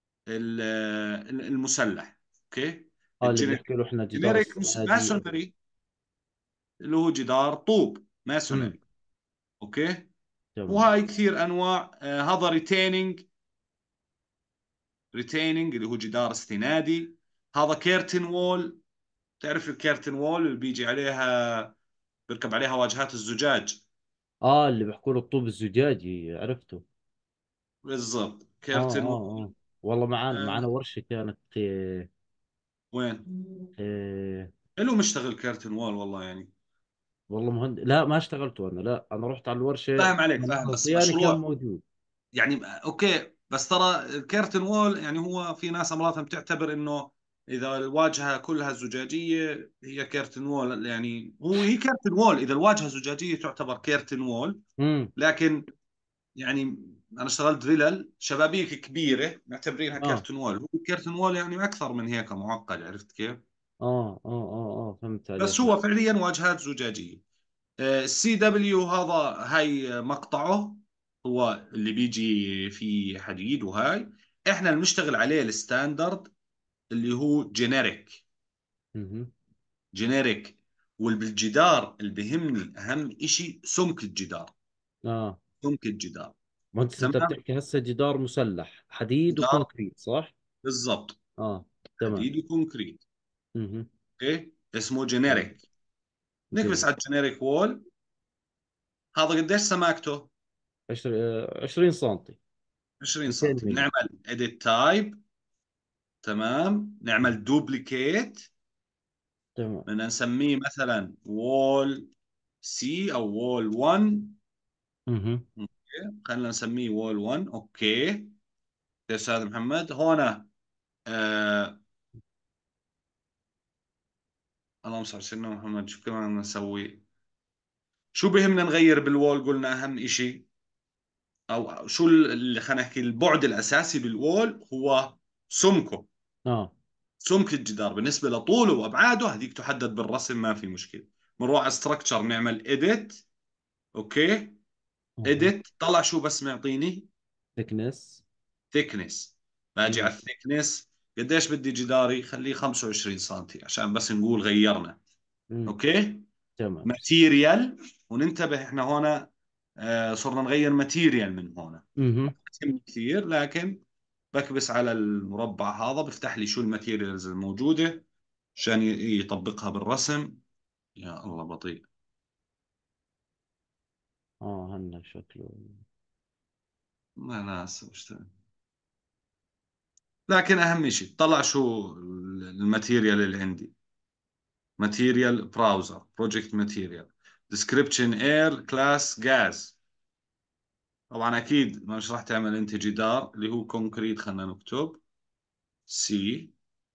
المسلح. اوكي. اه اللي الجينيريك، بنحكي له احنا جدار جينيريك السنادي او. ماسونري اللي هو جدار طوب امم. ماسونري. اوكي. تمام. وهاي كثير انواع. هذا ريتيننج، ريتيننج اللي هو جدار استنادي. هذا كيرتن وول، تعرف الكيرتن وول اللي بيجي عليها، بيركب عليها واجهات الزجاج. اه اللي بيحكوا له الطوب الزجاجي عرفته. بالضبط اه كيرتن اه وول. اه. والله معنا آه ورشة كانت وين؟ آه له مشتغل كيرتن وول والله يعني. والله لا ما اشتغلته انا، لا انا رحت على الورشة. فاهم عليك، كان فاهم، معنا بس صياني كان مشروع موجود. يعني. اوكي، بس ترى الكيرتن وول يعني هو في ناس امراتها بتعتبر انه اذا الواجهه كلها زجاجيه هي كيرتن وول، يعني هي كيرتن وول اذا الواجهه زجاجيه تعتبر كيرتن وول. امم. لكن يعني انا اشتغلت فيلل شبابيك كبيره معتبرينها اه كيرتن وول، هو كيرتن وول يعني اكثر من هيك معقد، عرفت كيف؟ اه اه اه اه فهمت بس عليك. هو فعليا واجهات زجاجيه. السي دبليو هذا هاي مقطعه، هو اللي بيجي فيه حديد وهاي. احنا اللي بنشتغل عليه الستاندرد اللي هو جينيريك. مهم. جينيريك. والبالجدار اللي بيهمني اهم اشي سمك الجدار. اه سمك الجدار. مهندس انت تمام. بتحكي هسه جدار مسلح حديد جدار وكونكريت صح؟ بالضبط. اه. تمام. حديد وكونكريت. مهم. اوكي، اسمه تمام. جينيريك. نكبس جميل. على الجينيريك وول. هذا قديش سماكته؟ 20 سنتي. 20 سم. 200 ملي. بنعمل اديت تايب. تمام، نعمل دوبليكيت. تمام. بدنا نسميه مثلا وول سي او وول 1. مهم. خلينا نسميه وول 1. اوكي يا استاذ محمد هون. آه اللهم صل على سيدنا محمد، شو كمان بدنا نسوي؟ شو بهمنا نغير بالوول؟ قلنا اهم اشي، او شو اللي خلينا نحكي البعد الاساسي بالوول هو سمكه. اه. سمك الجدار بالنسبه لطوله وابعاده هذيك تحدد بالرسم، ما في مشكله. بنروح على ستراكشر نعمل اديت. اوكي. اها. اديت طلع شو بس معطيني؟ ثيكنس. ثيكنس. باجي امم. على الثيكنس، قديش بدي جداري؟ خليه 25 سنتي عشان بس نقول غيرنا. امم. اوكي. تمام. ماتيريال، وننتبه احنا هون صرنا نغير ماتيريال من هون. امم. كثير، لكن بكبس على المربع هذا بفتح لي شو الماتيريالز الموجودة عشان يطبقها بالرسم. يا الله بطيء. اه هنا شكله. ما ناس اشتغل. لكن اهم شيء طلع شو الماتيريال اللي عندي. ماتيريال براوزر بروجكت ماتيريال ديسكريبشن اير كلاس جاز. طبعا اكيد مش راح تعمل انت جدار اللي هو كونكريت، خلينا نكتب سي.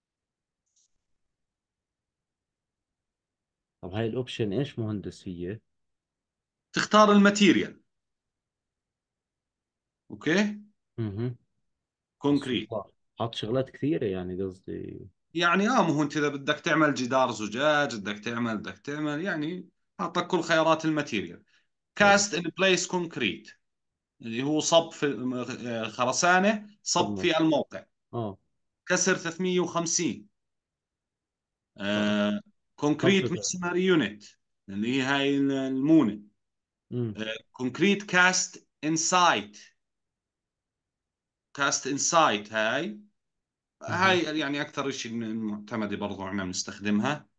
طب هاي الاوبشن ايش مهندس هي؟ تختار الماتيريال. اوكي. امم. بس كونكريت. والله حاط شغلات كثيرة يعني قصدي. يعني ما هو انت اذا بدك تعمل جدار زجاج، بدك تعمل يعني اعطك كل خيارات الماتيريال. حلو. كاست ان بليس كونكريت اللي هو صب في خرسانة، في صب الموقع. في الموقع. اه. كسر 350. طيب. آه كونكريت 35. ميسونري يونت اللي هي هاي المونة. امم. كونكريت كاست انسايت. كاست انسايت امم. هاي يعني اكثر شيء معتمده برضو عنا بنستخدمها.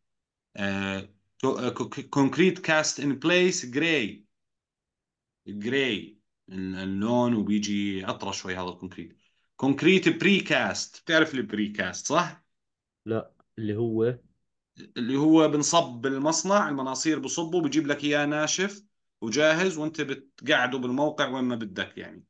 كونكريت كاست ان بليس جراي. جراي اللون، وبيجي اطرى شوي هذا الكونكريت. كونكريت بري كاست، بتعرف البري كاست صح؟ لا اللي هو. اللي هو بنصب بالمصنع، المناصير بصبه بيجيب لك اياه ناشف وجاهز، وانت بتقعده بالموقع وين ما بدك يعني.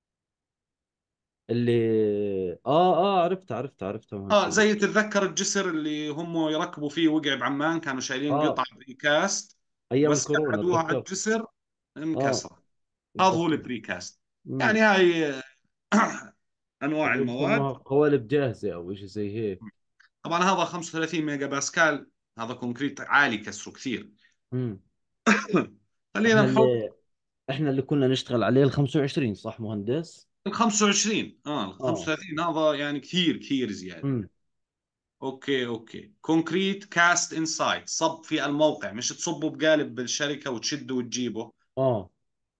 اللي اه عرفت اه، مهندس. زي تتذكر الجسر اللي هم يركبوا فيه وقع بعمان، كانوا شايلين اه قطع بريكاست ايام وبس الكورونا قعدوها على تذكرت. الجسر اه انكسر. هذا هو تذكرت. البريكاست. امم. يعني هاي انواع اللي المواد. بسموها قوالب جاهزة او شيء زي هيك. طبعا هذا 35 ميجا باسكال، هذا كونكريت عالي كسره كثير. امم. خلينا احنا نحط احنا اللي كنا نشتغل عليه ال 25 صح مهندس؟ ال 25. ال اه. 35 هذا يعني كثير كثير زياده. امم. اوكي كونكريت كاست انسايد، صب في الموقع، مش تصبه بقالب بالشركه وتشده وتجيبه. اه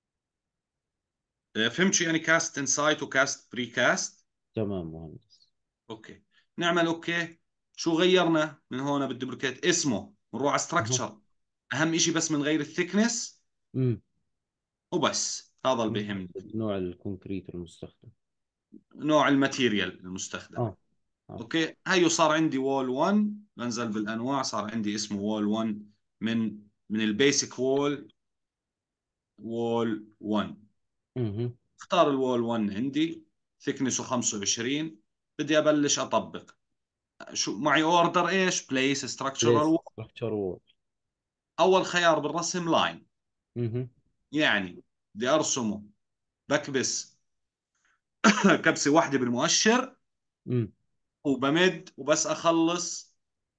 فهمت شو يعني كاست انسايد وكاست بري كاست؟ تمام مهندس. اوكي. نعمل اوكي. شو غيرنا من هون بالدوبليكيت؟ اسمه، نروح على اها. ستراكشر. اهم شيء بس من غير الثيكنس امم. وبس، هذا اللي بيهمني. نوع الكونكريت المستخدم. نوع الماتيريال المستخدم. اه. اه. اوكي، هيو صار عندي وول 1، بنزل بالانواع، صار عندي اسمه وول 1. من البيسك وول، وول 1. اها. اختار الوول 1 عندي، ثيكنسه 25. بدي ابلش اطبق. شو معي؟ اوردر ايش؟ بليس ستراكشرال بليس وول. ستراكشر وول. اول خيار بالرسم لاين. اها. يعني بدي ارسمه، بكبس كبسه واحده بالمؤشر امم. وبمد، وبس اخلص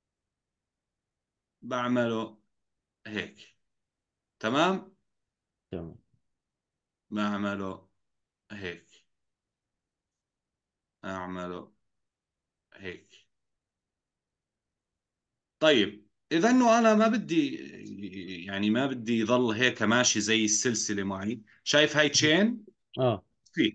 بعمله هيك. تمام. تمام. بعمله هيك. اعمله هيك. طيب اذا انه انا ما بدي، يعني ما بدي يضل هيك ماشي زي السلسله معي. شايف هاي تشين؟ اه. في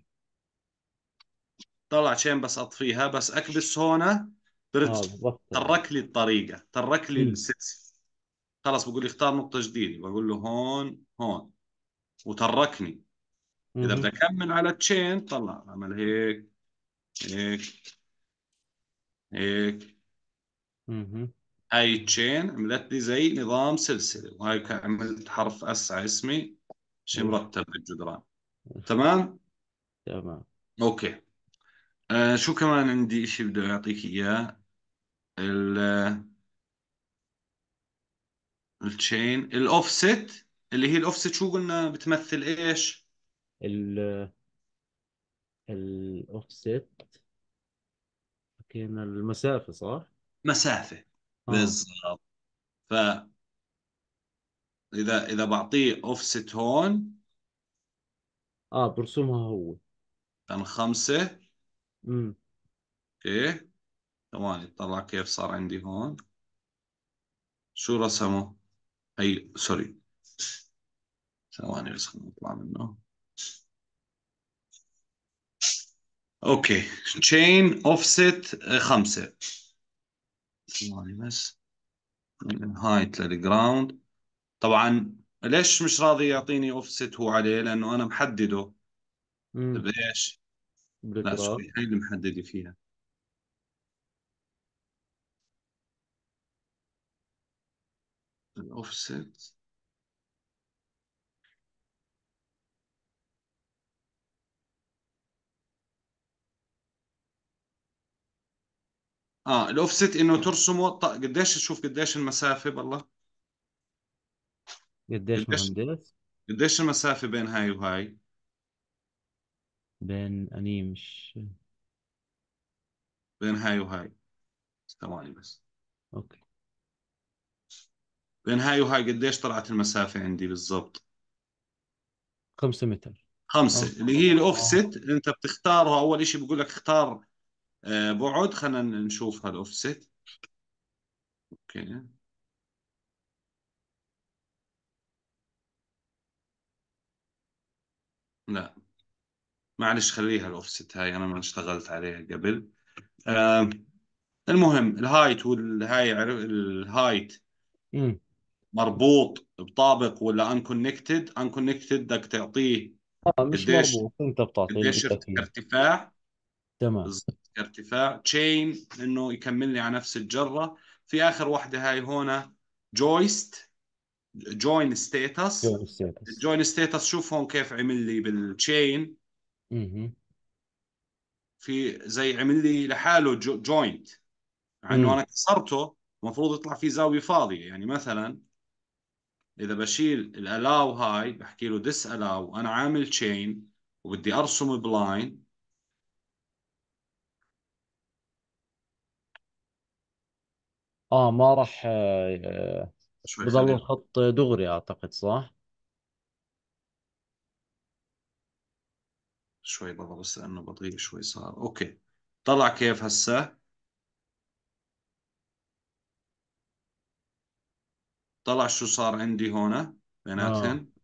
طلع تشين، بس اطفيها، بس اكبس هون اه ببطل. ترك لي الطريقه، ترك لي امم. السلسله. خلص بقول لي اختار نقطه جديده، بقول له هون هون، وتركني. اذا بدي اها. اكمل على التشين، طلع اعمل هيك هيك هيك. اها. هاي تشين عملت لي زي نظام سلسلة، وهاي عملت حرف اس على اسمي، شيء اوف. مرتب بالجدران. تمام. تمام. اوكي. شو كمان عندي اشي بدي اعطيك اياه. ال- التشين الاوفست. اللي هي الاوفست شو قلنا بتمثل ايش؟ ال الاوفست. حكينا المسافة صح؟ مسافة. اه. بالضبط. فاذا اذا بعطيه اوفست هون، اه برسمها هو. كان 5. امم. اوكي، ثواني اطلع كيف صار عندي هون. شو رسمه؟ هي سوري، ثواني بس خلينا نطلع منه. اوكي، تشين اوفست 5. ثواني بس، من الهايت للجراوند. طبعا ليش مش راضي يعطيني اوفست هو عليه؟ لانه انا محدده. امم طيب ايش؟ لا بالجراف. سوري، هاي اللي محدده فيها الاوفست. اه الاوفست انه ترسمه قديش، تشوف قديش المسافة بالله. قديش قديش مهندس؟ قديش المسافة بين هاي وهاي؟ بين اني مش. بين هاي وهاي، ثواني بس. اوكي. بين هاي وهاي قديش طلعت المسافة عندي بالضبط؟ 5 متر. 5، اه اللي هي اه. الاوفست اللي انت بتختاره. اول اشي بقول لك اختار بعد. خلينا نشوف هالاوفست. اوكي، لا معلش خليها الاوفست هاي، انا ما اشتغلت عليها قبل. آه المهم الهايت والهاي، عرف الهايت امم مربوط بطابق ولا انكونكتد؟ انكونكتد بدك تعطيه مش قديش، مربوط، انت بتعطي اللي قديش بدك اياه. ارتفاع. تمام. بالضبط ارتفاع. تشين انه يكمل لي على نفس الجرة. في اخر واحدة هاي هون، جويست، جوين ستيتس. جوين ستاتس. الجوين ستيتس شوف هون كيف عمل لي بالتشين. امم في زي عمل لي لحاله جوينت، مع انه امم انا كسرته المفروض يطلع في زاوية فاضية. يعني مثلا اذا بشيل الالاو هاي بحكي له ديس الاو، انا عامل تشين وبدي ارسم بلاين. اه ما راح شوي بضل خلينا، الخط دغري اعتقد، صح؟ شوي بابا بس لانه بطيء شوي صار. اوكي، طلع كيف هسه؟ طلع شو صار عندي هون اه بيناتهن؟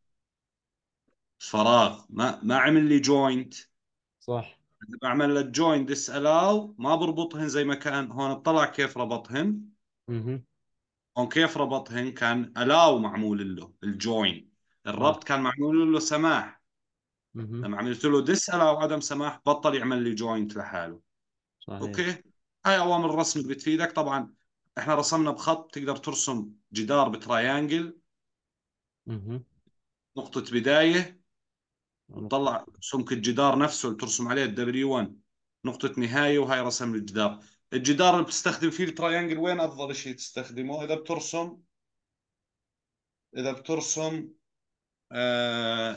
فراغ، ما عمل لي جوينت. صح. بعمل له جوينت ديس الاو، ما بربطهن زي ما كان هون. طلع كيف ربطهن. اها. هون كيف ربطهن؟ كان الاو معمول له الجوين، صح. الربط كان معمول له سماح. اها. لما عملت له ديس الاو عدم سماح، بطل يعمل لي جوينت لحاله. صحيح. اوكي، هاي اوامر الرسم اللي بتفيدك. طبعا احنا رسمنا بخط، تقدر ترسم جدار بتراينجل. اها. نقطة بداية، نقطة. وتطلع سمك الجدار نفسه اللي ترسم عليه الدبليو 1. نقطة نهاية، وهي رسم الجدار. الجدار اللي بتستخدم فيه التراينجل وين أفضل شيء تستخدمه؟ إذا بترسم آه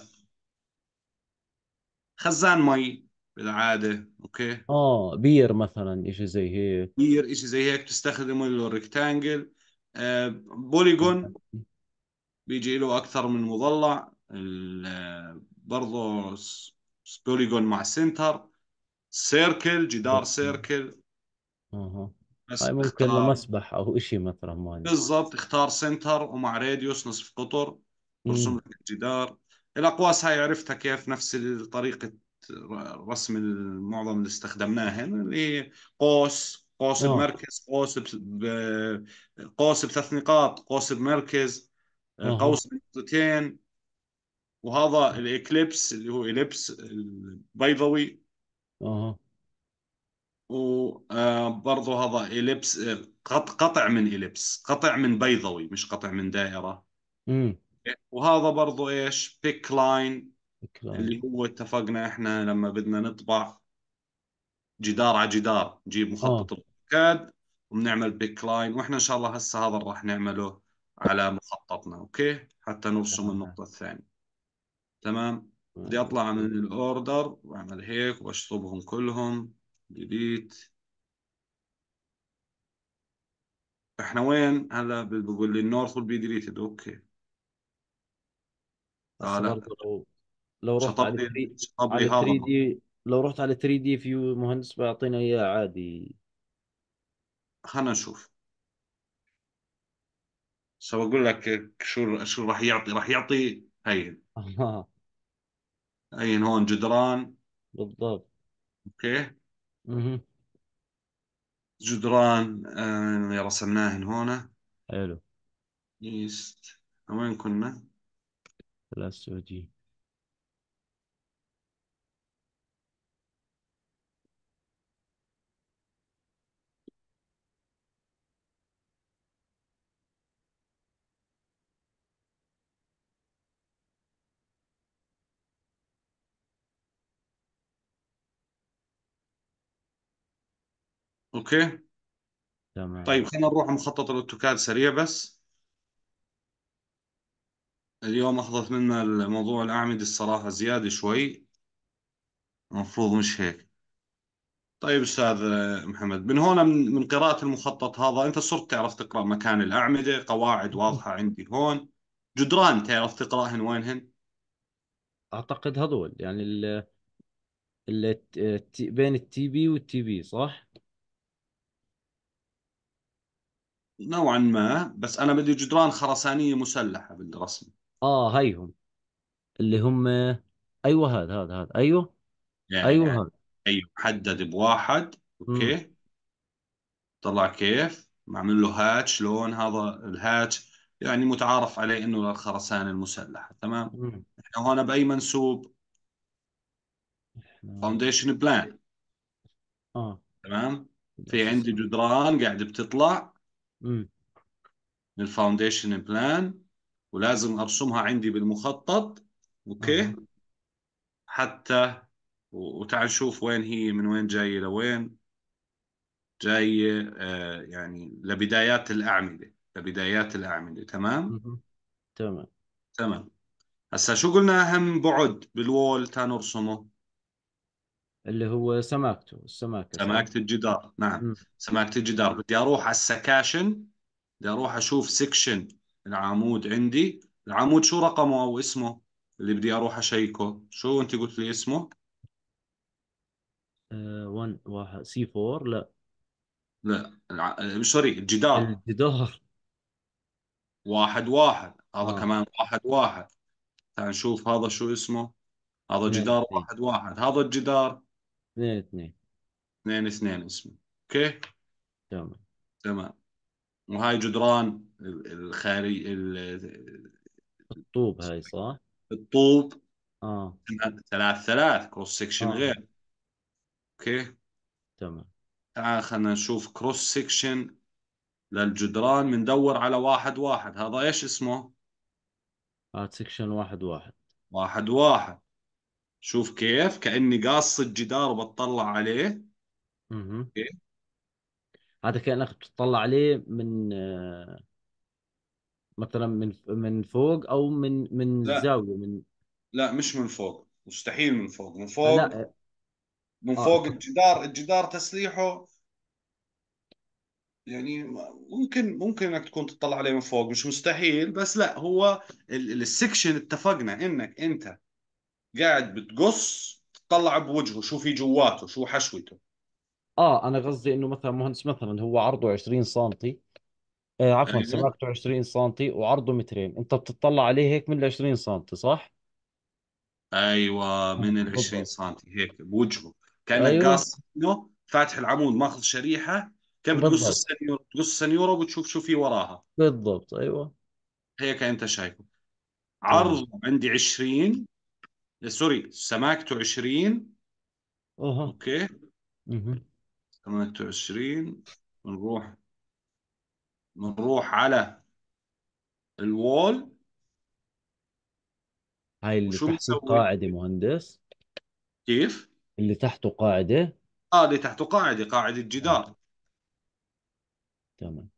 خزان مي بالعادة. أوكي، اه بير مثلا، اشي زي هيك. كبير إشي زي هيك تستخدمه الريكتانجل. بوليجون بيجي له أكثر من مضلع. برضه بوليجون مع سنتر. سيركل، جدار سيركل. اها. هاي بس ممكن اختار لمسبح او اشي مثلا معين. بالضبط، اختار سنتر ومع راديوس نصف قطر. برسم امم لك الجدار. الأقواس هاي عرفتها كيف، نفس طريقة رسم معظم اللي استخدمناهن، اللي هي قوس اه بمركز، قوس بثلاث نقاط، قوس بمركز، اها. قوس بنقطتين. وهذا الإكليبس اللي هو إليبس البيضوي. اها. وبرضه هذا إليبس، قطع من إليبس، قطع من بيضوي مش قطع من دائرة. امم وهذا برضو ايش، بيك لاين، كلاين. اللي هو اتفقنا احنا لما بدنا نطبع جدار على جدار نجيب اه مخطط الاوتوكاد وبنعمل بيك لاين. واحنا ان شاء الله هسه هذا اللي راح نعمله على مخططنا. اوكي، حتى نرسم تمام. النقطة الثانية. تمام. بدي تمام. اطلع من الاوردر واعمل هيك واشطبهم كلهم. ديليت. احنا وين هلا؟ بقول لي النورث will be deleted. اوكي، اه هسه لا، برضه لو رحت شطب على لي 3، شطب لي على هذا. 3 دي لو رحت على 3 دي فيو مهندس بيعطينا اياه عادي. خلنا نشوف. شو بقول لك، شو راح يعطي هين. اها. هين هون جدران. بالضبط. اوكي. اها. جدران رسمناه هون. حلو. ايست. وين كنا؟ ثلاث سعودي. اوكي. تمام. طيب خلينا نروح مخطط الاوتوكاد سريع بس. اليوم اخذت منا الموضوع الاعمدة الصراحة زيادة شوي. المفروض مش هيك. طيب استاذ محمد، من هون من قراءة المخطط هذا انت صرت تعرف تقرأ مكان الاعمدة، قواعد واضحة عندي هون. جدران تعرف تقرأهن وينهن؟ اعتقد هذول يعني بين التي بي والتي بي صح؟ نوعا ما، بس انا بدي جدران خرسانية مسلحة بالرسم. اه هيهم اللي هم. ايوه هذا ايوه. يعني ايوه هذا. ايوه، حدد بواحد. امم. اوكي. طلع كيف معمل له هاتش لون، هذا الهاتش يعني متعارف عليه انه للخرسانة المسلحة. تمام. امم. احنا هون باي منسوب؟ احنا. فاونديشن بلان. اه. تمام. في عندي الاساسات. جدران قاعدة بتطلع امم. من الفاونديشن بلان، ولازم ارسمها عندي بالمخطط. اها. اوكي. حتى وتعال نشوف وين هي، من وين جاية لوين جاية. يعني لبدايات الأعمدة. تمام. مهم. تمام. تمام. هسا شو قلنا أهم بعد بالوول تنرسمه؟ اللي هو سماكته السماكة صح؟ سماكة الجدار، نعم. امم. سماكة الجدار. بدي أروح على السكاشن. بدي أروح أشوف سكشن العمود عندي. العمود شو رقمه أو اسمه اللي بدي أروح أشيكه؟ شو أنت قلت لي اسمه؟ 1 واحد سي 4 لا. لا سوري، الجدار. الجدار. واحد واحد، هذا اه. كمان واحد واحد. تعال نشوف هذا شو اسمه. هذا اثنين جدار اثنين. واحد واحد، هذا الجدار اثنين اثنين. اثنين اثنين اسمه. اوكي. تمام. تمام. وهاي جدران الخارج الطوب هاي صح؟ الطوب. اه. ثلاث ثلاث كروس سكشن اه. غير. اوكي. تمام. تعال خلينا نشوف كروس سكشن للجدران، بندور على واحد واحد. هذا ايش اسمه؟ هاد سكشن واحد واحد. واحد واحد. شوف كيف كأني قاص الجدار وبطلع عليه. اها. اوكي. هذا كأنك بتطلع عليه من مثلا من فوق او من لا زاوية من. لا، مش من فوق، مستحيل من فوق. من فوق، لا. من اه فوق الجدار تسليحه. يعني ممكن انك تكون تطلع عليه من فوق، مش مستحيل، بس لا هو السكشن اتفقنا انك انت قاعد بتقص تطلع بوجهه شو في جواته، شو حشوته. انا قصدي انه مثلا مهندس مثلا هو عرضه 20 سنتي. عفوا ايوه. سماكته 20 سنتي وعرضه مترين، انت بتطلع عليه هيك من ال 20 سنتي صح؟ ايوه، من ال 20 بالضبط. سم هيك بوجهه. كانك ايوه. قاص منه، فاتح العمود ماخذ شريحه. كان بتقص بالضبط. السنيوره، بتقص السنيوره وبتشوف شو في وراها. بالضبط ايوه. هيك انت شايفه. تمام. عرضه عندي 20. سوري، سماكته 20. اها. اوكي. مهم. سماكته 20. بنروح على الوول. هاي اللي وشو تحته بنسوي؟ قاعدة مهندس. كيف؟ اللي تحته قاعدة. اه، اللي تحته قاعدة آه. جدار. تمام.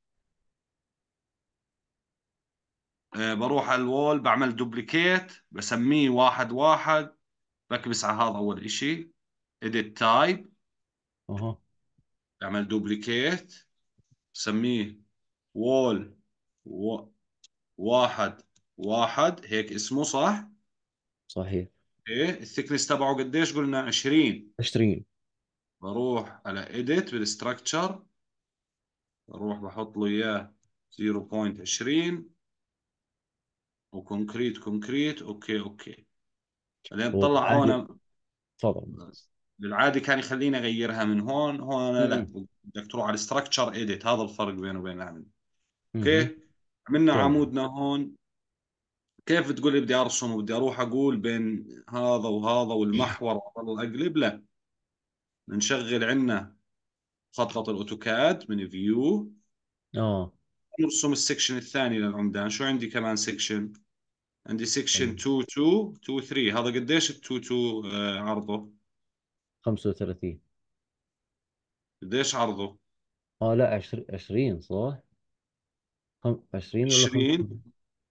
بروح على الوول، بعمل دوبليكيت، بسميه واحد واحد. بكبس على هذا أول إشي. إديت تايب. اها. بعمل دوبليكيت، بسميه وول و... واحد واحد، هيك اسمه صح؟ صحيح. اوكي، الثيكنس تبعه قديش قلنا؟ 20. 20. بروح على اديت بالستراكشر، بروح بحط له اياه 0.20، وكونكريت كونكريت. اوكي اوكي. بعدين هو طلع بالعادة، هون. تفضل. بالعادي كان يخليني اغيرها من هون، هون لا، امم. بدك تروح على الستراكشر اديت. هذا الفرق بينه وبين العمل. امم. اوكي. عملنا تمام. عمودنا هون. كيف بتقول لي بدي ارسم وبدي اروح اقول بين هذا وهذا والمحور واضل اقلب؟ لا، بنشغل عندنا خطوط الاوتوكاد من فيو، اه. نرسم السكشن الثاني للعمدان. شو عندي كمان سكشن؟ عندي سكشن أيوة. 2 2 2 3. هذا قديش ال 2 2 عرضه؟ 35. قديش عرضه؟ اه لا، 20 20 صح؟ 20 ولا 20. 25؟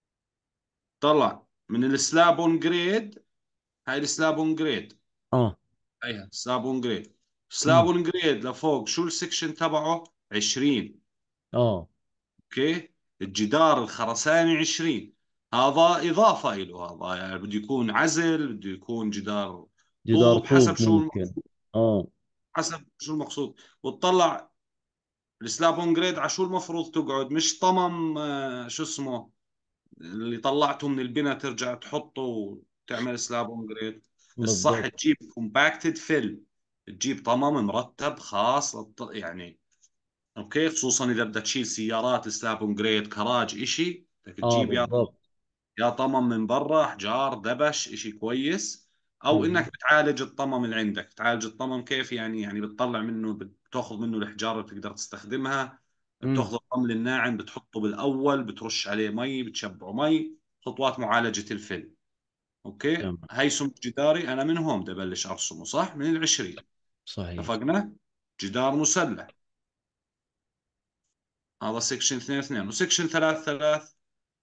طلع من السلاب جريد. هاي السلاب جريد. اه. هيها سلاب جريد. امم. سلاب جريد لفوق شو السكشن تبعه؟ 20. اه. اوكي. الجدار الخرساني 20. هذا إضافة له، هذا يعني بده يكون عزل، بده يكون جدار جدار طوب، حسب طوب شو ممكن. المقصود. اه. حسب شو المقصود. وتطلع السلاب اون جريد على شو المفروض تقعد، مش طمم شو اسمه اللي طلعته من البناء ترجع تحطه وتعمل سلاب اون جريد. الصح بالضبط. تجيب كومباكتد فيل، تجيب طمم مرتب خاص يعني. اوكي، خصوصا اذا بدك تشيل سيارات سلاب اون جريد كراج اشي، بدك اه تجيب بالضبط. يا طمم من برا احجار دبش اشي كويس، او مم. انك بتعالج الطمم اللي عندك. تعالج الطمم كيف يعني؟ يعني بتطلع منه، بتاخذ منه الاحجار اللي بتقدر تستخدمها، امم. بتاخذ الرمل الناعم بتحطه بالاول، بترش عليه مي، بتشبعه مي. خطوات معالجة الفل. اوكي. تمام. هيثم جداري انا من هون بدي ابلش ارسمه، صح؟ من العشرين. صحيح. اتفقنا. جدار مسلح. هذا سكشن 2 2 وسكشن 3 3،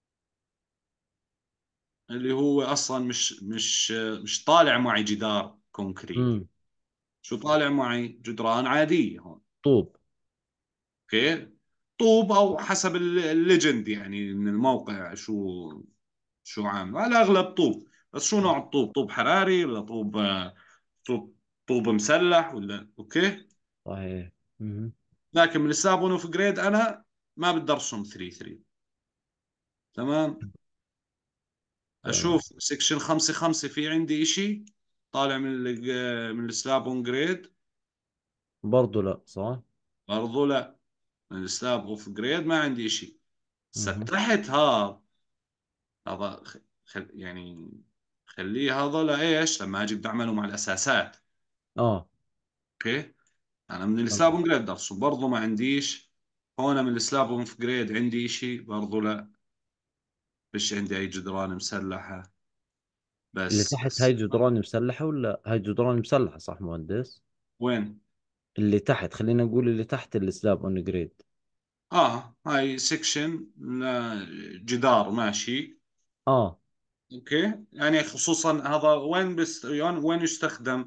اللي هو اصلا مش طالع معي جدار كونكريت. امم. شو طالع معي؟ جدران عادية هون. طوب. اوكي. طوب او حسب الليجند يعني من الموقع، شو عامل على الاغلب طوب. بس شو نوع الطوب؟ طوب حراري ولا طوب طوب طوب مسلح ولا؟ اوكي. صحيح. امم. لكن من السلاب اوف جريد انا ما بدي ارسم 3 3. تمام. تمام. اشوف سكشن 5 5 في عندي اشي طالع من السلاب اون جريد؟ برضه لا، صح. برضو لا. من السلاب اوف جريد ما عندي اشي. امم. ستحت هذا يعني خليه هذا لايش؟ لما اجي بدي اعمله مع الاساسات. اه. اوكي. انا من السلاب تمام. اون جريد درسه برضو ما عنديش. هون من السلاب اون جريد عندي اشي برضو لا. فيش عندي اي جدران مسلحة. اللي بس تحت هاي جدران مسلحة ولا هاي جدران مسلحة، صح مهندس؟ وين؟ اللي تحت، خلينا نقول اللي تحت السلاب اون جريد. هاي سكشن جدار ماشي. اه. اوكي. يعني خصوصا هذا وين يعني وين يستخدم؟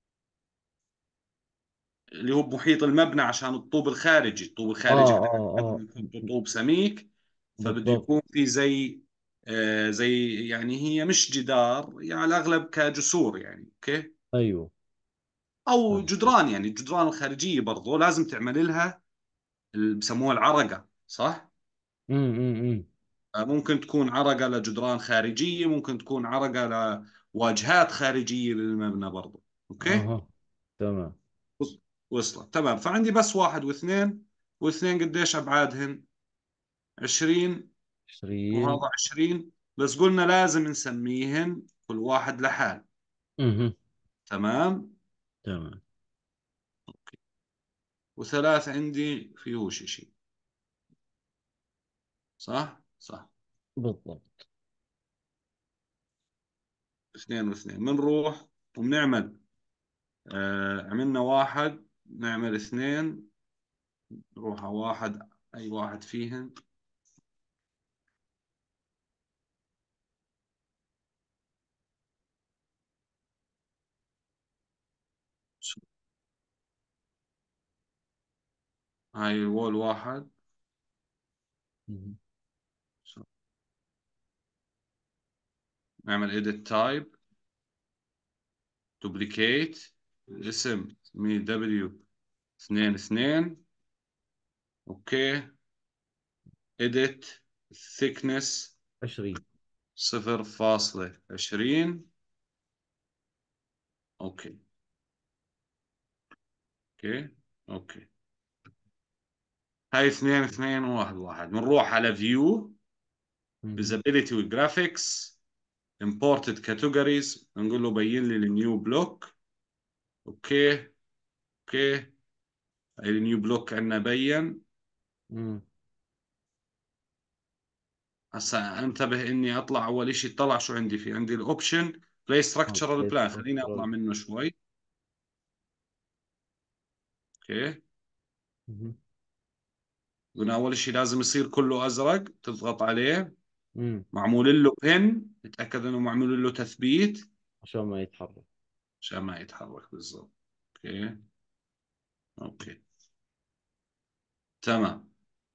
اللي هو بمحيط المبنى عشان الطوب الخارجي. الطوب اه. الخارجي احنا اه. بنحط طوب سميك، فبده بالضبط. يكون في زي يعني هي مش جدار يعني على الاغلب كجسور يعني. اوكي. ايوه. او فهمت. جدران، يعني الجدران الخارجيه برضو لازم تعمل لها اللي بسموها العرقه، صح؟ امم. ممكن تكون عرقه لجدران خارجيه، ممكن تكون عرقه لواجهات خارجيه للمبنى برضو. اوكي. اها. تمام. وصلت. تمام. فعندي بس واحد واثنين. واثنين قديش ابعادهن؟ 20. 20. وهذا 20. بس قلنا لازم نسميهن كل واحد لحال. اها. تمام. تمام. وثلاث عندي فيهوش شيء. صح صح. بالضبط. اثنين واثنين بنروح وبنعمل عملنا واحد، نعمل اثنين، نروح على واحد. اي واحد فيهن؟ هاي وول واحد. مهم. نعمل edit type. دوبليكيت الاسم مي دبليو 22. اوكي. edit thickness 20. 0.20. اوكي. اوكي. اوكي. هاي 2 2 1 1. بنروح على فيو مهم. visibility وجرافيكس imported categories، نقول له بين لي النيو بلوك. اوكي. اوكي. هاي النيو بلوك عندنا بين. مم. هسا انتبه اني اطلع اول شيء. طلع شو عندي؟ في عندي الاوبشن بلاي ستراكشرال بلاي بلان، خليني ستراكشرال. اطلع منه شوي. اوكي. قلنا اول شيء لازم يصير كله ازرق، تضغط عليه. مم. معمول له بن، اتاكد انه معمول له تثبيت عشان ما يتحرك. عشان ما يتحرك بالضبط. اوكي. اوكي. تمام.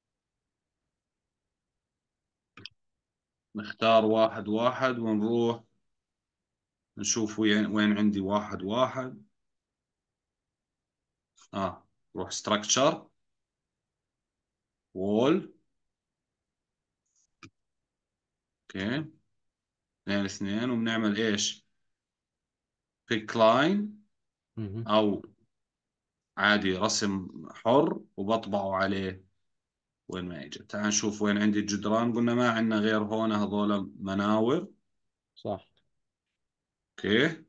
نختار واحد واحد ونروح نشوف وين عندي واحد واحد. روح ستراكشر وول. اوكي. اثنين اثنين، وبنعمل ايش؟ بيك لاين، مهم. او عادي رسم حر وبطبعه عليه. وين ما اجى، تعال نشوف وين عندي الجدران. قلنا ما عندنا غير هون هذول مناور. صح. اوكي.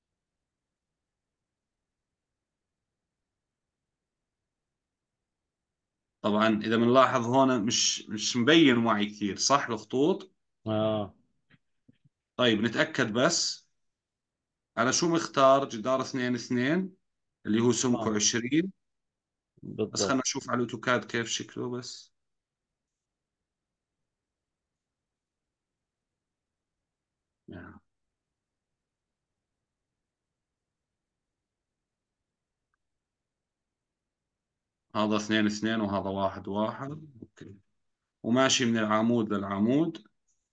طبعا اذا بنلاحظ هون مش مبين معي كثير، صح الخطوط؟ اه. طيب نتأكد بس. على شو مختار؟ جدار 2 2 اللي هو سمكه اه 20. بس بالضبط. خلنا نشوف على الاوتوكاد كيف شكله بس. يعني هذا 2 2 وهذا 1 1. اوكي. وماشي من العمود للعمود.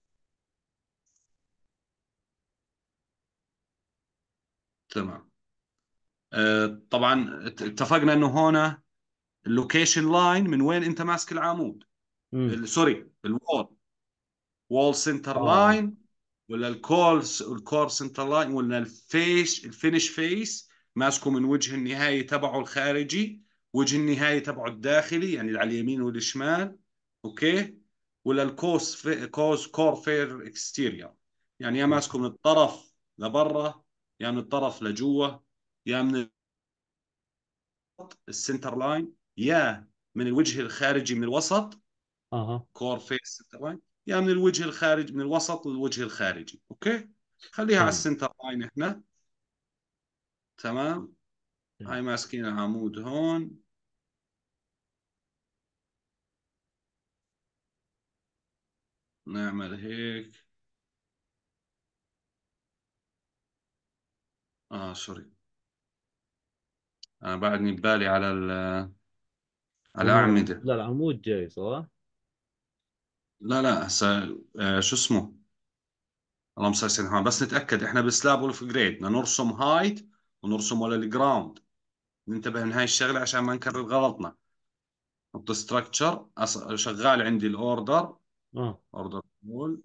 تمام. طبعا اتفقنا انه هون اللوكيشن لاين من وين انت ماسك العمود. مم. سوري، الوول. وول سنتر اه. لاين، ولا الكور سنتر لاين، ولا الفينش فيس ماسكه من وجه النهاية تبعه الخارجي، وجه النهاية تبعه الداخلي يعني اللي على اليمين والشمال. اوكي. ولا كور فير اكستيريور، يعني يا ماسكه من الطرف لبرا، يا من الطرف لجوا، يا من السنتر لاين، يا من الوجه الخارجي من الوسط، اها. كور فيس سنتر لاين، يا من الوجه الخارجي من الوسط للوجه الخارجي. اوكي. خليها على تمام. السنتر لاين احنا. تمام. هاي تمام. ماسكين العمود هون. نعمل هيك. سوري، انا بعدني ببالي على على هو الأعمدة. لا، العمود جاي صح. لا لا هسا شو اسمه؟ اللهم صل على سيدنا محمد. بس نتأكد احنا بالسلاب ولا في جريد بدنا نرسم هايت ونرسم ولا الجراوند. ننتبه من هاي الشغلة عشان ما نكرر غلطنا. نحط ستراكشر. شغال عندي الاوردر. اه. اوردر مول.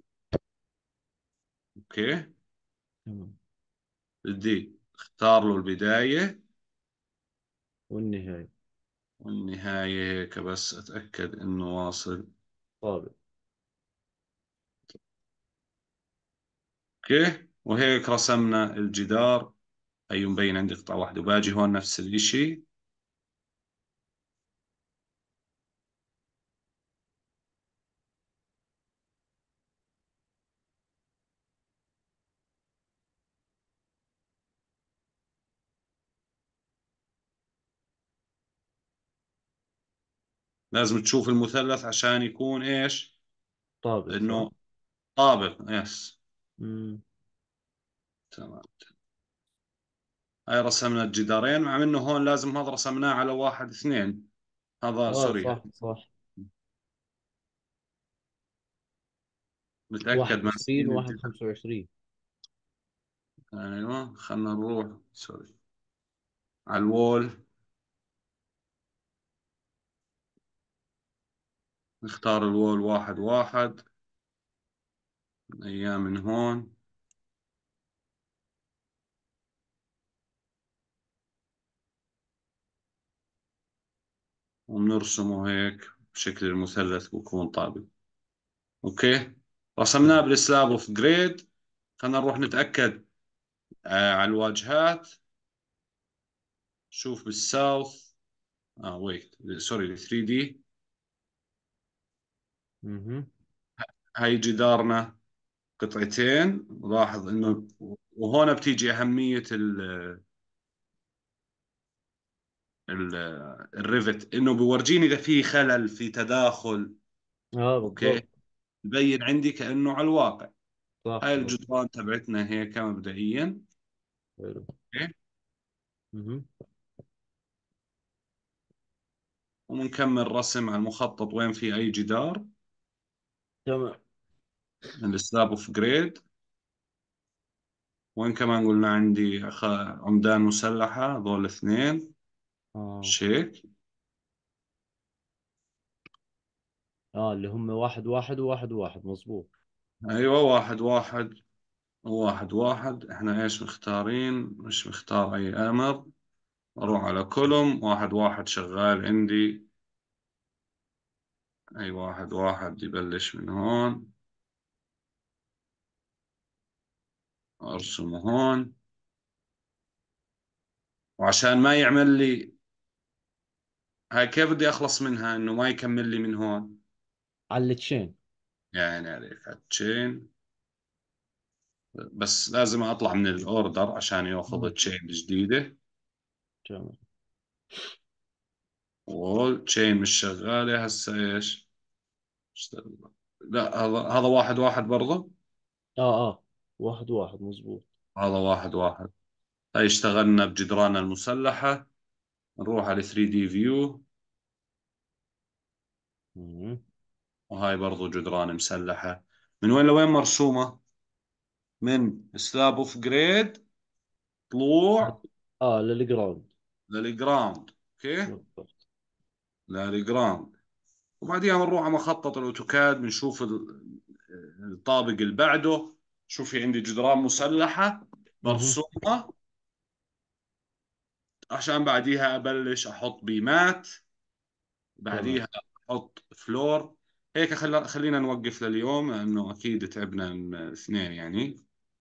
اوكي. تمام. بدي اختار له البداية والنهاية. والنهاية هيك بس اتأكد انه واصل. طابق. اوكي. وهيك رسمنا الجدار. هي مبين عندي قطعة واحدة، وباجي هون نفس الاشي. لازم تشوف المثلث عشان يكون ايش؟ طابق صح. انه طابق. يس. مم. تمام. هاي رسمنا الجدارين، مع انه هون لازم هذا رسمناه على واحد اثنين. هذا اه سوري. صح صح. متأكد 21 ماسكين وواحد الجدار. 25. ايوه خلنا نروح سوري على الوول. نختار الوول واحد واحد، ايام من هون. وبنرسمه هيك بشكل المثلث بكون طابق. اوكي، رسمناه تمام. بالسلاب اوف جريد. خلينا نروح نتأكد على الواجهات. شوف بالساوث، ويت سوري 3 دي. مهم. هاي جدارنا قطعتين. لاحظ انه وهون بتيجي اهمية ال الريفت، انه بورجيني اذا في خلل في تداخل. اه اوكي، بالضبط. يبين عندي كأنه على الواقع. صح هاي صح. الجدران تبعتنا هيك مبدئيا. حلو. اوكي، مهم. ومنكمل رسم على المخطط وين في اي جدار. تمام. السلاب اوف جريد. وين كمان قلنا عندي عمدان مسلحة، هذول الاثنين. اه شيك. اه، اللي هم واحد واحد وواحد واحد، مظبوط. ايوه واحد واحد وواحد واحد. احنا ايش مختارين؟ مش مختار اي امر. اروح على كولوم واحد واحد شغال عندي. اي واحد واحد يبلش من هون. ارسمه هون. وعشان ما يعمل لي هاي، كيف بدي اخلص منها انه ما يكمل لي من هون؟ على التشين. يعني عليك على التشين. بس لازم اطلع من الاوردر عشان ياخذ مم. التشين الجديدة. تمام. والتشين مش شغالة هسه. ايش اشتغل؟ لا، هذا واحد واحد برضه. اه اه، واحد واحد مظبوط. هذا واحد واحد. هاي اشتغلنا بجدران المسلحة. نروح على 3 دي فيو. مم. وهاي برضو جدران مسلحة. من وين لوين مرسومة؟ من سلاب اوف جريد طلوع اه، للجراوند. للجراوند. اوكي، بالضبط. للجراوند. وبعديها بنروح على مخطط الاوتوكاد بنشوف الطابق اللي بعده. شوف في عندي جدران مسلحة مهم. برسمها عشان بعديها ابلش احط بيمات. تمام. بعديها احط فلور. هيك خلينا نوقف لليوم لانه اكيد تعبنا من الاثنين يعني.